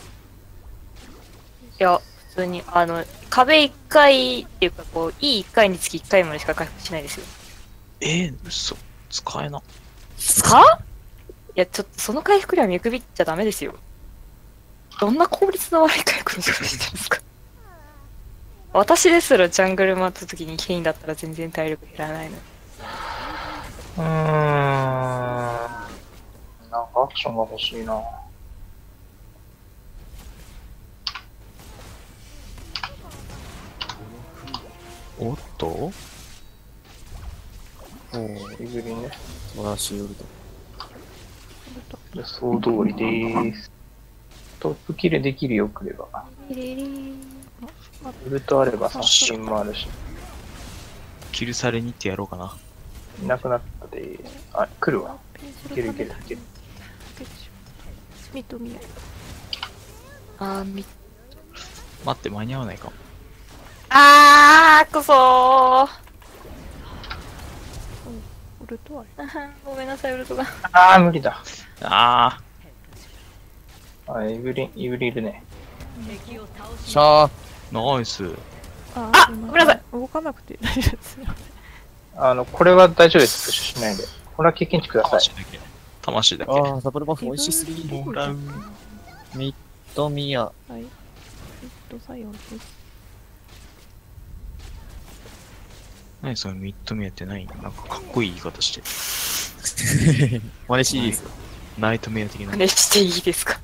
いや、普通に、あの、壁いっかいっていうか、こう、いいいっかいにつきいっかいまでしか回復しないですよ。 えー、嘘。使えな。 はいや、ちょっとその回復量見くびっちゃダメですよ。どんな効率の悪い回復の仕方してるんですか？私ですらジャングル回った時にケインだったら全然体力減らないの。 うーん。なんかアクションが欲しいな。 おっとおー、 イブリンね。 素晴らしいウルト。 予想通りでーす。トップキルできるよくれば。ウルトあれば殺人もあるし。 キルされにってやろうかな。 いなくなったでーす。あ、来るわ。いけるいけるいける。 ミとミあー、み、 待って、間に合わないかも。 あー、くそー。 ウルトある。 あはんごめんなさい、ウルトが。 あー、無理だ。 ああ、イブリン、イブリいるね。 しゃー。 ー、ナイス。 ああすいませごめんなさい。 動かなくて大丈夫です。すいません。 あの、これは大丈夫です。プッシュしないで。これは経験値ください。 魂だけ。魂だけ。 あー、ダブルバフ美味しすぎ。 もらう。 ミッドミア。 はい。えっと、サイオンです。 何そのミッドミアって何なんかかっこいい言い方して。 真似していいですよ。 ナイトメア的な。 真似していいですか？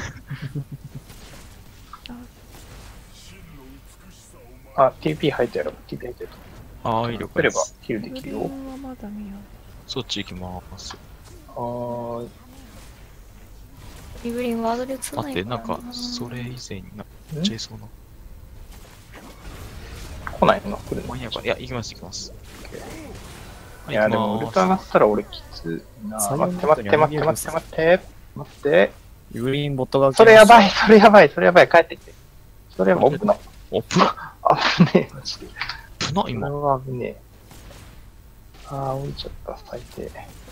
あ、ティーピー 入ったやろ。ティーピー 入ったやああ、いいろ。来れば了解です。 キルでブリきるよ。 ンはまだ見よそっち行きます。 あー、 イブリンワードで打つない待って、なんか、それ以前になっちゃいそうな。 来ないの来るの間に合うか。いや、行きます、行きます。 いや、でもウルト上がったら俺きついな。待って待って待って待って待って。待って。 ユーリンボットが。 それやばい、それやばい、それやばい、帰ってきて。それやばい、奥の。 お、プナ危ねえ、マジで。 プナこれ今。 は危ねえ。あー、降りちゃった、最低。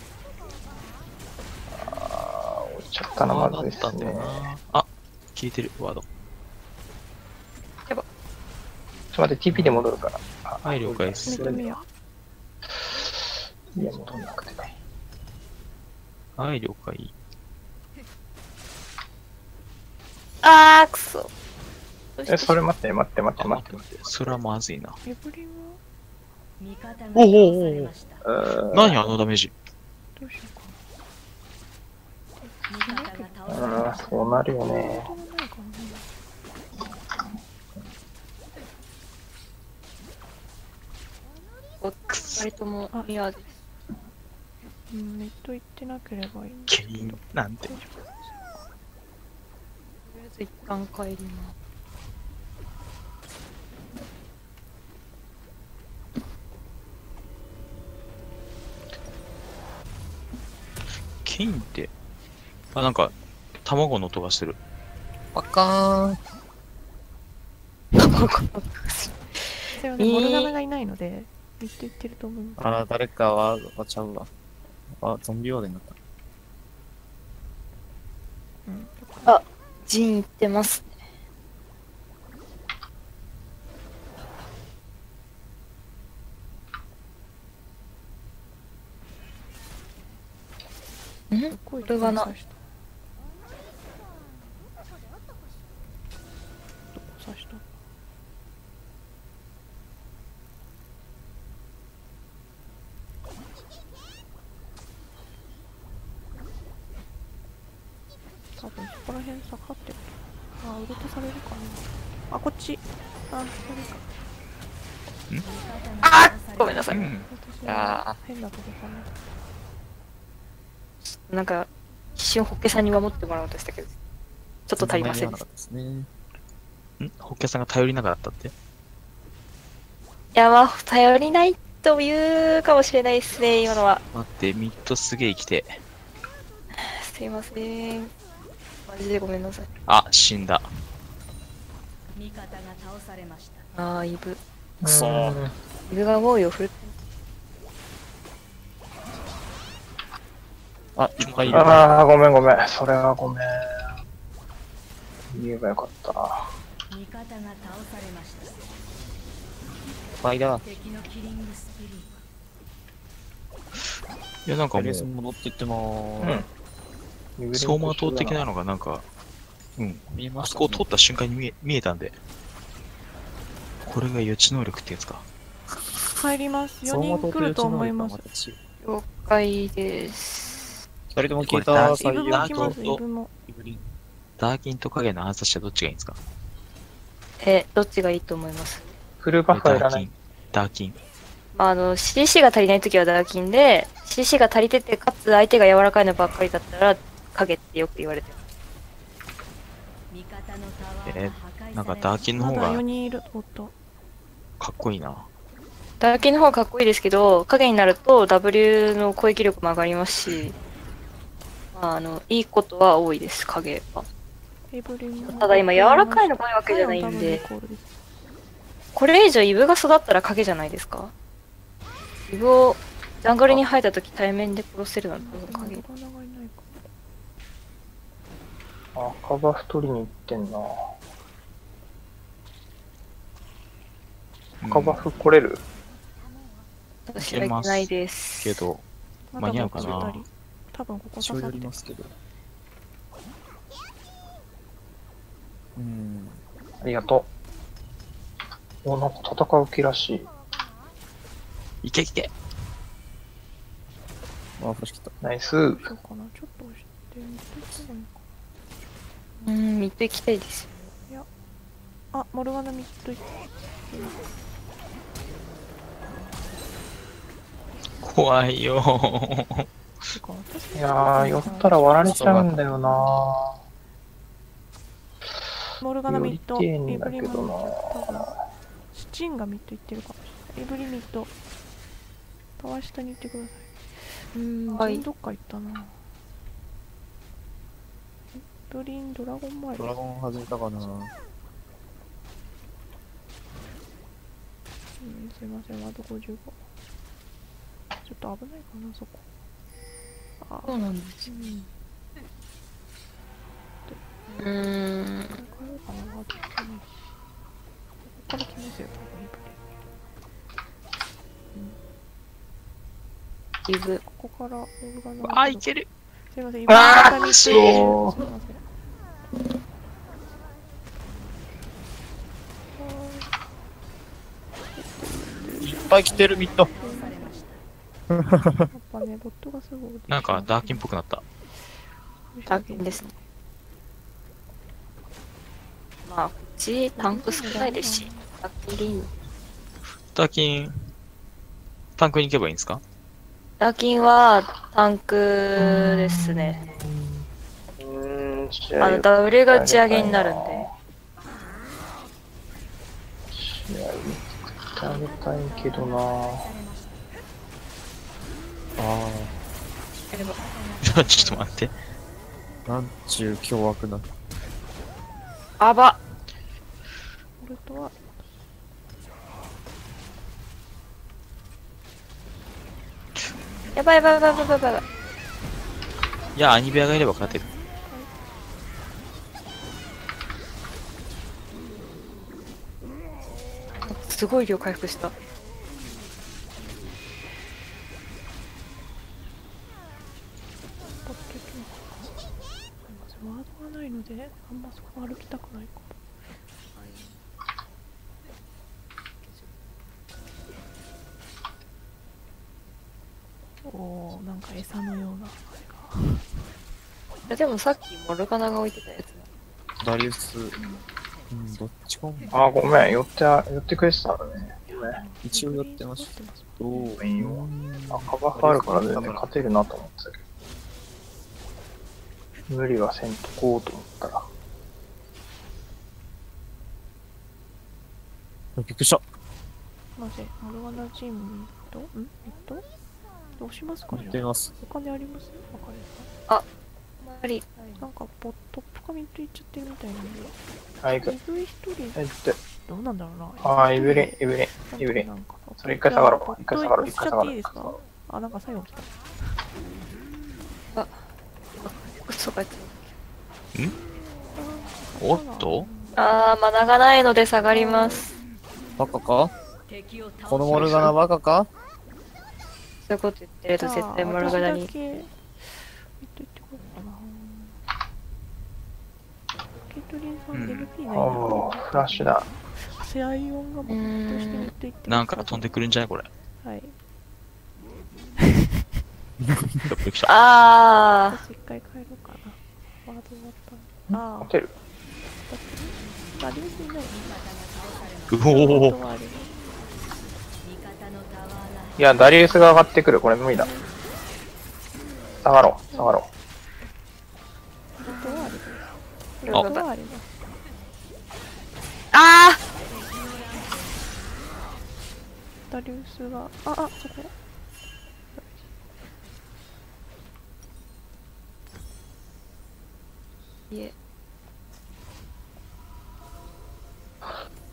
あー、降りちゃったな、まだずいっすね。 ったんだよな。あ、聞いてる、ワード。 ちょっと待って、ティーピー で戻るから。あはい、了解でう。 すメ。トミア。 いや、戻んなくてね。 はい、了解。 あー、くそ。 え、それ待って、待って、待って、 あ、 待っ待ってて待って。それはまずいな。 エブリンは味方がおおおお倒されました。 うーん何あのダメージ。 どうしようか味方が倒うされまーん、そうなるよね。 な。音がないからね。 ふたりともミアです。 うん、ネット行ってなければいいんだケインなんて。 とりあえず一旦帰ります。 ケインって、あ、なんか、卵の音がする。 パカーン。 すいません、モルガナがいないので、ネット行ってると思う。 あー、誰かは、わちゃうわ。あ、ゾンビワードになった。 うん。 ジン行ってますね。んすっごいモルガナ刺した。どこ刺した？多分そこら辺下がってる。あ、ウルトされるかな。あ、こっち。あ、それか。 あーごめんなさい。 うん。 私は変なとこかな。 なんか、一瞬ホッケさんに守ってもらおうとしたけど、ちょっと足りませんでした。 なかったですね。 んホッケさんが頼りながらだったって。 いや、まあ、頼りないというかもしれないですね、今のは。 待って、ミッドすげえ来て。 すいません。マジでごめんなさい。 あ、死んだ。 味方が倒されました。 あー、イブ。 くそーイブが猛威を振るって。 あ、いっぱいいる。 あー、ごめんごめん。それはごめん。言えばよかったな。 味方が倒されました。 いっぱいだ。 敵のキリングスピリット。 いや、なんかもレースう、 戻っていってまーうん。 走馬灯的なのがなんか、うん。 見えました、 あそこを通った瞬間に見え見えたんで。これが予知能力ってやつか。 帰ります。よにん来ると思います。 了解です。 二人とも消えこれた。 イブも最悪来ます、 とイブも。 イブリン。 ダーキンと影の暗殺者どっちがいいんですか？ え、どっちがいいと思いますフルバフはいらないダーキン。。ダーキン。 まあ、あの、シーシー が足りないときはダーキンで、シーシー が足りてて、かつ相手が柔らかいのばっかりだったら、影ってよく言われてる。 味方のタワーえが破壊されました。 なんかダーキンのまだ方がよにんいる。おっと。 かっこいいな。 ダーキンの方がかっこいいですけど、影になると ダブリュー の攻撃力も上がりますし、まあ、あの、いいことは多いです、影は。 エブリンもただ今柔らかいのがいいわけじゃないんでサイオン多分リコールですこれ以上イブが育ったら影じゃないですか。イブをジャングルに入った時対面で殺せるの多分影。 モルガナがいないか。 あ、赤バフ取りに行ってんな。赤バフ来れる？ 私はいけないです。 けど、間に合うかな。 まだこっち多分ここ一応や刺さってる。 りますけど。うん。 ありがとう。お、なんか戦う気らしい。 いけいけ。 あ、星切った。 ナイス。 どうかな、ちょっと押してみていけばいいかうーん、ミッド行きたいですよ。 な。あ、モルガナミッド行って怖いよ。 てか私いやー、寄ったら割られちゃうんだよなモルガナ寄りミッド、 てえんだエブリけどマミッド、多分なスチンがミッド行ってるかもしれない。エブリミッド、タワー下に行ってください。うーん、 はいジンどっか行ったな。エブリン、ドラゴン前ドラゴン外れたかな。 うん、すいません、ワードごじゅうご。ちょっと危ないかな、そこ。あ、 そうなんです。 うん。 うーん。 帰ろうかな、ワードじゃないし。ここから来ますよ、多分エブリン。 リブ。 ここからオルガナ。 あ、いける。 すいません、今あー下に行ってそうすいません。 いっぱい来てるミッド。 やっぱね、ボットがすごい。 なんかダーキンっぽくなった。 ダーキンですね。まあ、こっちタンク少ないですし、ダーキン、 ダーキン、タンクに行けばいいんですか？ ダーキンはタンクですね。 うーん、試合あの、ダブルが打ち上げになるんで。 試合に作ってあげたいけどなあちょっと待って。 あ、なんちゅう凶悪な。 あばこれとは、 やばいやばいやばいやばいやばいやばい。 いや、アニベアがいれば勝てる。 すごい量回復した。 ボット行きますか。ワードがないので、あんまそこ歩きたくないかも。おー、なんか餌のようなあれが。 いやでもさっきモルガナが置いてたやつだ。 ダリウス、うん、どっちかも。 あ、ごめん、寄って、寄ってくれてたらね。ごめん。 一応やってましたどういいよ赤バフあるから全然勝てるなと思ってたけど。無理はせんとこうと思ったら。 びっくりした。 なぜ、モルガナチームミッドんミッドどうしますかやじゃあ。 ってみます。 お金ありますわかりあまり。 なんか、ボットップかミッド行っちゃってるみたいなんで。 あ、行く。 エブリ一人、 えっと、 どうなんだろうな。 あー、エブリン、エブリン、エブリン。 なんかそれ一回下がろうじゃあ一回下がろうボット一回下がろう押しちゃっていいですかあ、なんか最後来た。 あ、そうか。 おっとあー、マナがないので下がります。 バカか敵を倒このモルガナバカかそういうこと言ってると絶対モルガナに私だ。け、ミッド行ってこようかな。ケイトリンさん、 うんエルピー ないおー、フラッシュだ。 セアイオンがボットしてミッド行ってなんか飛んでくるんじゃないこれ。 はい。 どっか来た。 あ私一回帰ろうかな。ワード終わった。あ勝てる。 あ、ありますいない。 うおー。 ボットはあります味方のタワーがいや、ダリウスが上がってくる。これ無理だ。下がろう、下がろボットはあります。 ー。 ボットはあります。 あダリウスが、あ、あ、そこ。 ーいえ。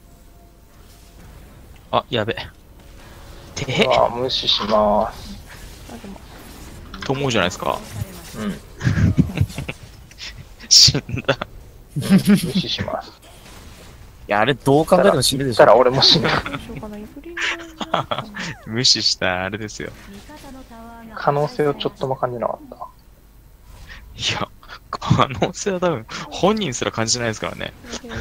あ、やべ。てう。 へう。わ無視します。 あ、でも、 と思うじゃないですか。 うん。 死んだ。 無視します。 いや、あれどう考えても死ぬでしょ。 そしたら俺も死ぬ。 どうしようかな、イブリンの無視したあれですよ。 可能性をちょっとも感じなかった。 いや、可能性は多分、本人すら感じないですからね。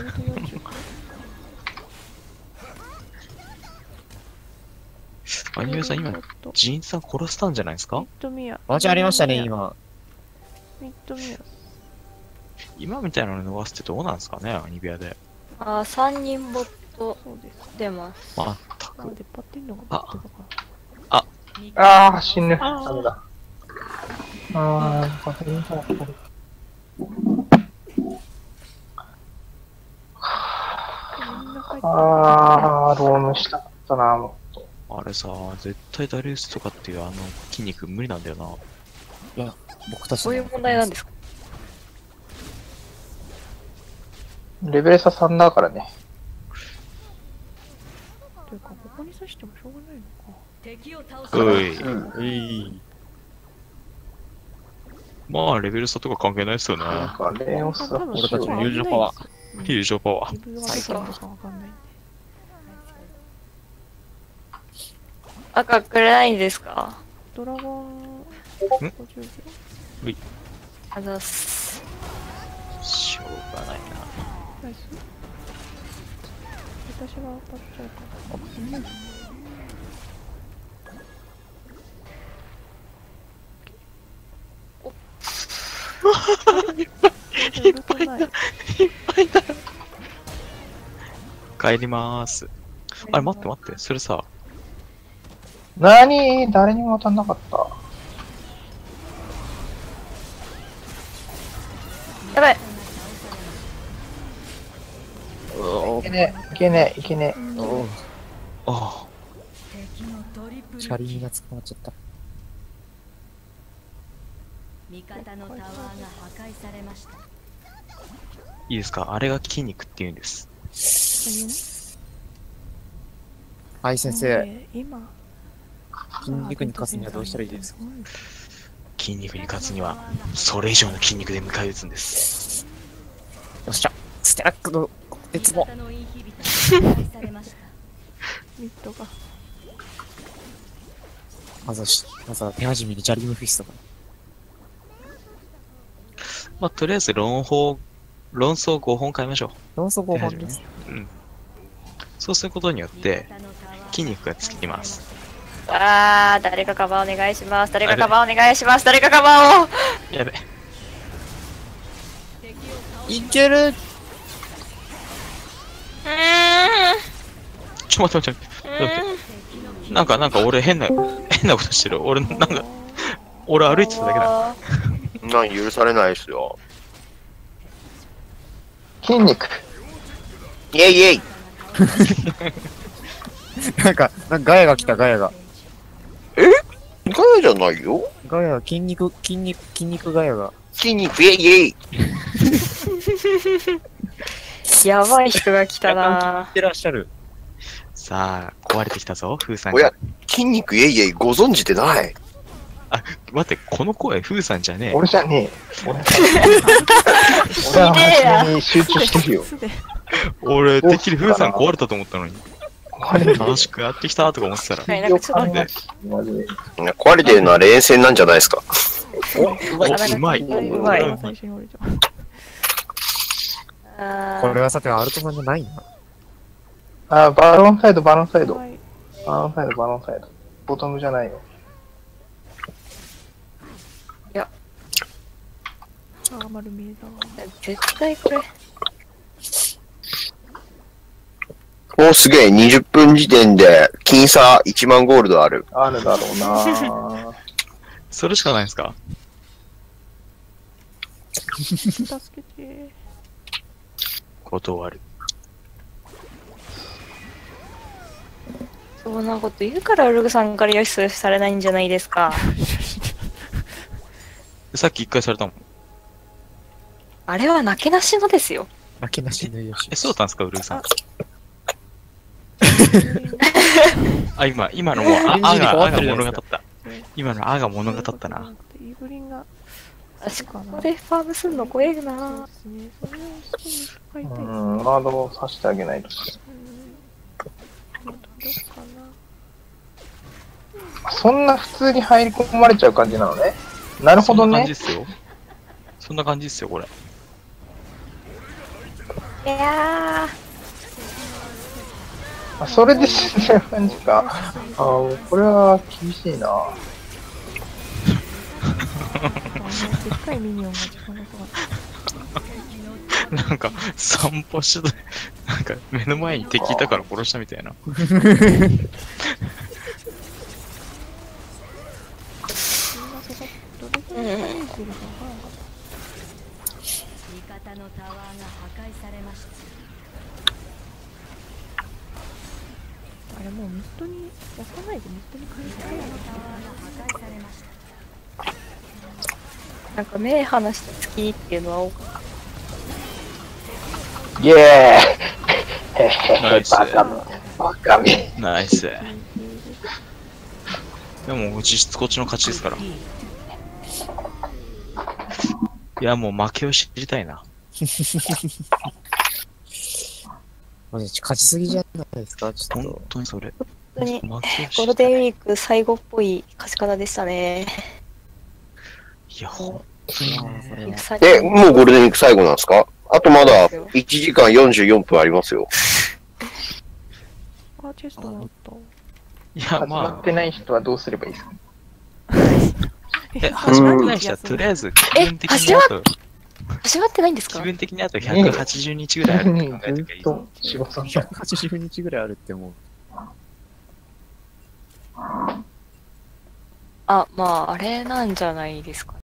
アニメさん今、ジンさん殺したんじゃないですか？ ミッドミア。 マジありましたね、今。 ミッドミア。 今みたいなの逃すってどうなんですかね、アニビアで。 あー、さんにんボットそうです。 出ます。 まったあ、 く。 出っ張ってんのがバットだから。 ああ、死ぬ。ダメだ。ああ、やっぱり。ああ、ロームしたかったな、もあれさ、絶対ダリウスとかっていうあの筋肉無理なんだよな。 僕たち。 そういう問題なんですか？ う。レベル差さんだからね。 というか、ここに刺してもしょうがないのか。 敵を倒す。 うい。 うん。 いい。 まあ、レベル差とか関係ないですよね。 なんか、レンオスは俺たちの友情パワー。 友情パワー。 自分はどこなのかわかんないんで。 赤くれないんですか？ ドラゴンごじゅうびょあざっす。 しょうがないな。 う。ナイス。私が当たっちゃうかな。ウルトない。 帰りまーす。あれ、待って待って。それさ、 なに誰にも当たんなかった。 やばい。 いけねえ、いけねえ、いけねおうあ敵のトリプルチャリーが捕まっちゃった。 味方のタワーが破壊されました。 あ、いいですか。あれが筋肉って言うんです。 はい、先生。 ね今、 筋肉に勝つにはどうしたらいいですか？ 筋肉に勝つには、それ以上の筋肉で迎え撃つんです。 よっしゃ。ステラックの鉄も味。方のインヒビターが破壊されました。 ミッドが。 まずはし、まずは手始めにジャリームフィストかまあ、とりあえず論法、論争ごほん買いましょな。論争ごう。 本です。 うん。そうすることによって、筋肉がつきます。 あー、誰かカバーお願いします。誰かカバーお願いします。誰かカバーを。 やべ。 いける。 うーん。 ちょ、待って待って待って。待ってなんか、なんか俺変な、変なことしてる。俺、なんか、俺歩いてただけだ。 なん許されないですよ。 筋肉。 イェイイェイ。 なんか、なんかガヤが来た、ガヤが。 ガヤじゃないよ。 ガヤ、筋肉、筋肉、筋肉ガヤが。 筋肉イェイイェイ。 やばい人が来たな聞いてらっしゃる。 さあ、壊れてきたぞ、フーさんおやが。、 筋肉イェイイェイご存知でない。 あ、待って、この声、フーさんじゃねえ。 俺じゃねえ。俺は俺は話に集中してるよ。 すで。 俺、てっきりフーさん壊れたと思ったのに。 壊れ楽しくやってきたとか思ってたら。 はい、なんかちょっと、 マジで。 壊れてるのは連戦なんじゃないですか。 お、うまい。うまい。 うまい最初に降りた。 あこれはさてはアルトさんじゃないな。 あ、バロンサイド、バロンサイド。 はい。 バロンサイド、バロンサイド。ボトムじゃないよ。 あ、丸見えだ。 ー絶対これ。 お、すげえ、にじゅっぷん時点で、金差いちまんゴールドある。 あるだろうなそれしかないんですか？ 助けて。 断る。 そんなこと言うからウルグさんからよしされないんじゃないですか。 さっき一回されたもん。 あれはなけなしのですよ。 負けなしのよしえ、。そうだったんですか、ウルフさん。あ、今、今のもう、あ、あが、あが物語った。 今のあが物語ったな。 イーブリンが私ここでファームすんの怖えそうな。 ですね。それをして使いたいですね。 うん、ガードをさしてあげないと。 うん。どうかな。 そんな普通に入り込まれちゃう感じなのね。なるほどねそんな感じっ。すよ。そんな感じっすよ、これ。 いやあ、それで死んじゃう感じか。あー、これは厳しいな。 あのでっかいミニオンが自分のそばなんか、散歩してた、なんか、目の前に敵いたから殺したみたいな。 みんなそこどれぐらいステージいるかわからんかった。 味方のタワーが破壊されました。 あれもうミッドに押さないでミッドに変えてタワーが破壊されました。 ー、なんか目離して好きっていうのは多かっイエーイへへへ、 ナイスバカめ。バカめ。 ナイス。でも、実質こっちの勝ちですから。いや、もう負けを知りたいな。 マジ勝ちすぎじゃないですか、ちょっ本と。 当にそれ。 た。本当に負けをゴー知りたい。 ルデンウィーク最後っぽい勝ち方でしたね。 いや、本当にね。 え、もうゴールデンウィーク最後なんですか？あとまだいちじかんよんじゅうよんぷんありますよ。 あ、チェストもあった。 いや、 始ままってない人はどうすればいいですか？ あ、え、始まってない人はとりあえず、気分的にあと、 始まってないんですか？ 気分的にあとひゃくはちじゅうにちぐらいあるって考えずときゃいい。 っと仕事ひゃくはちじゅうにちぐらいあるってもう。 あ、まあ、あれなんじゃないですか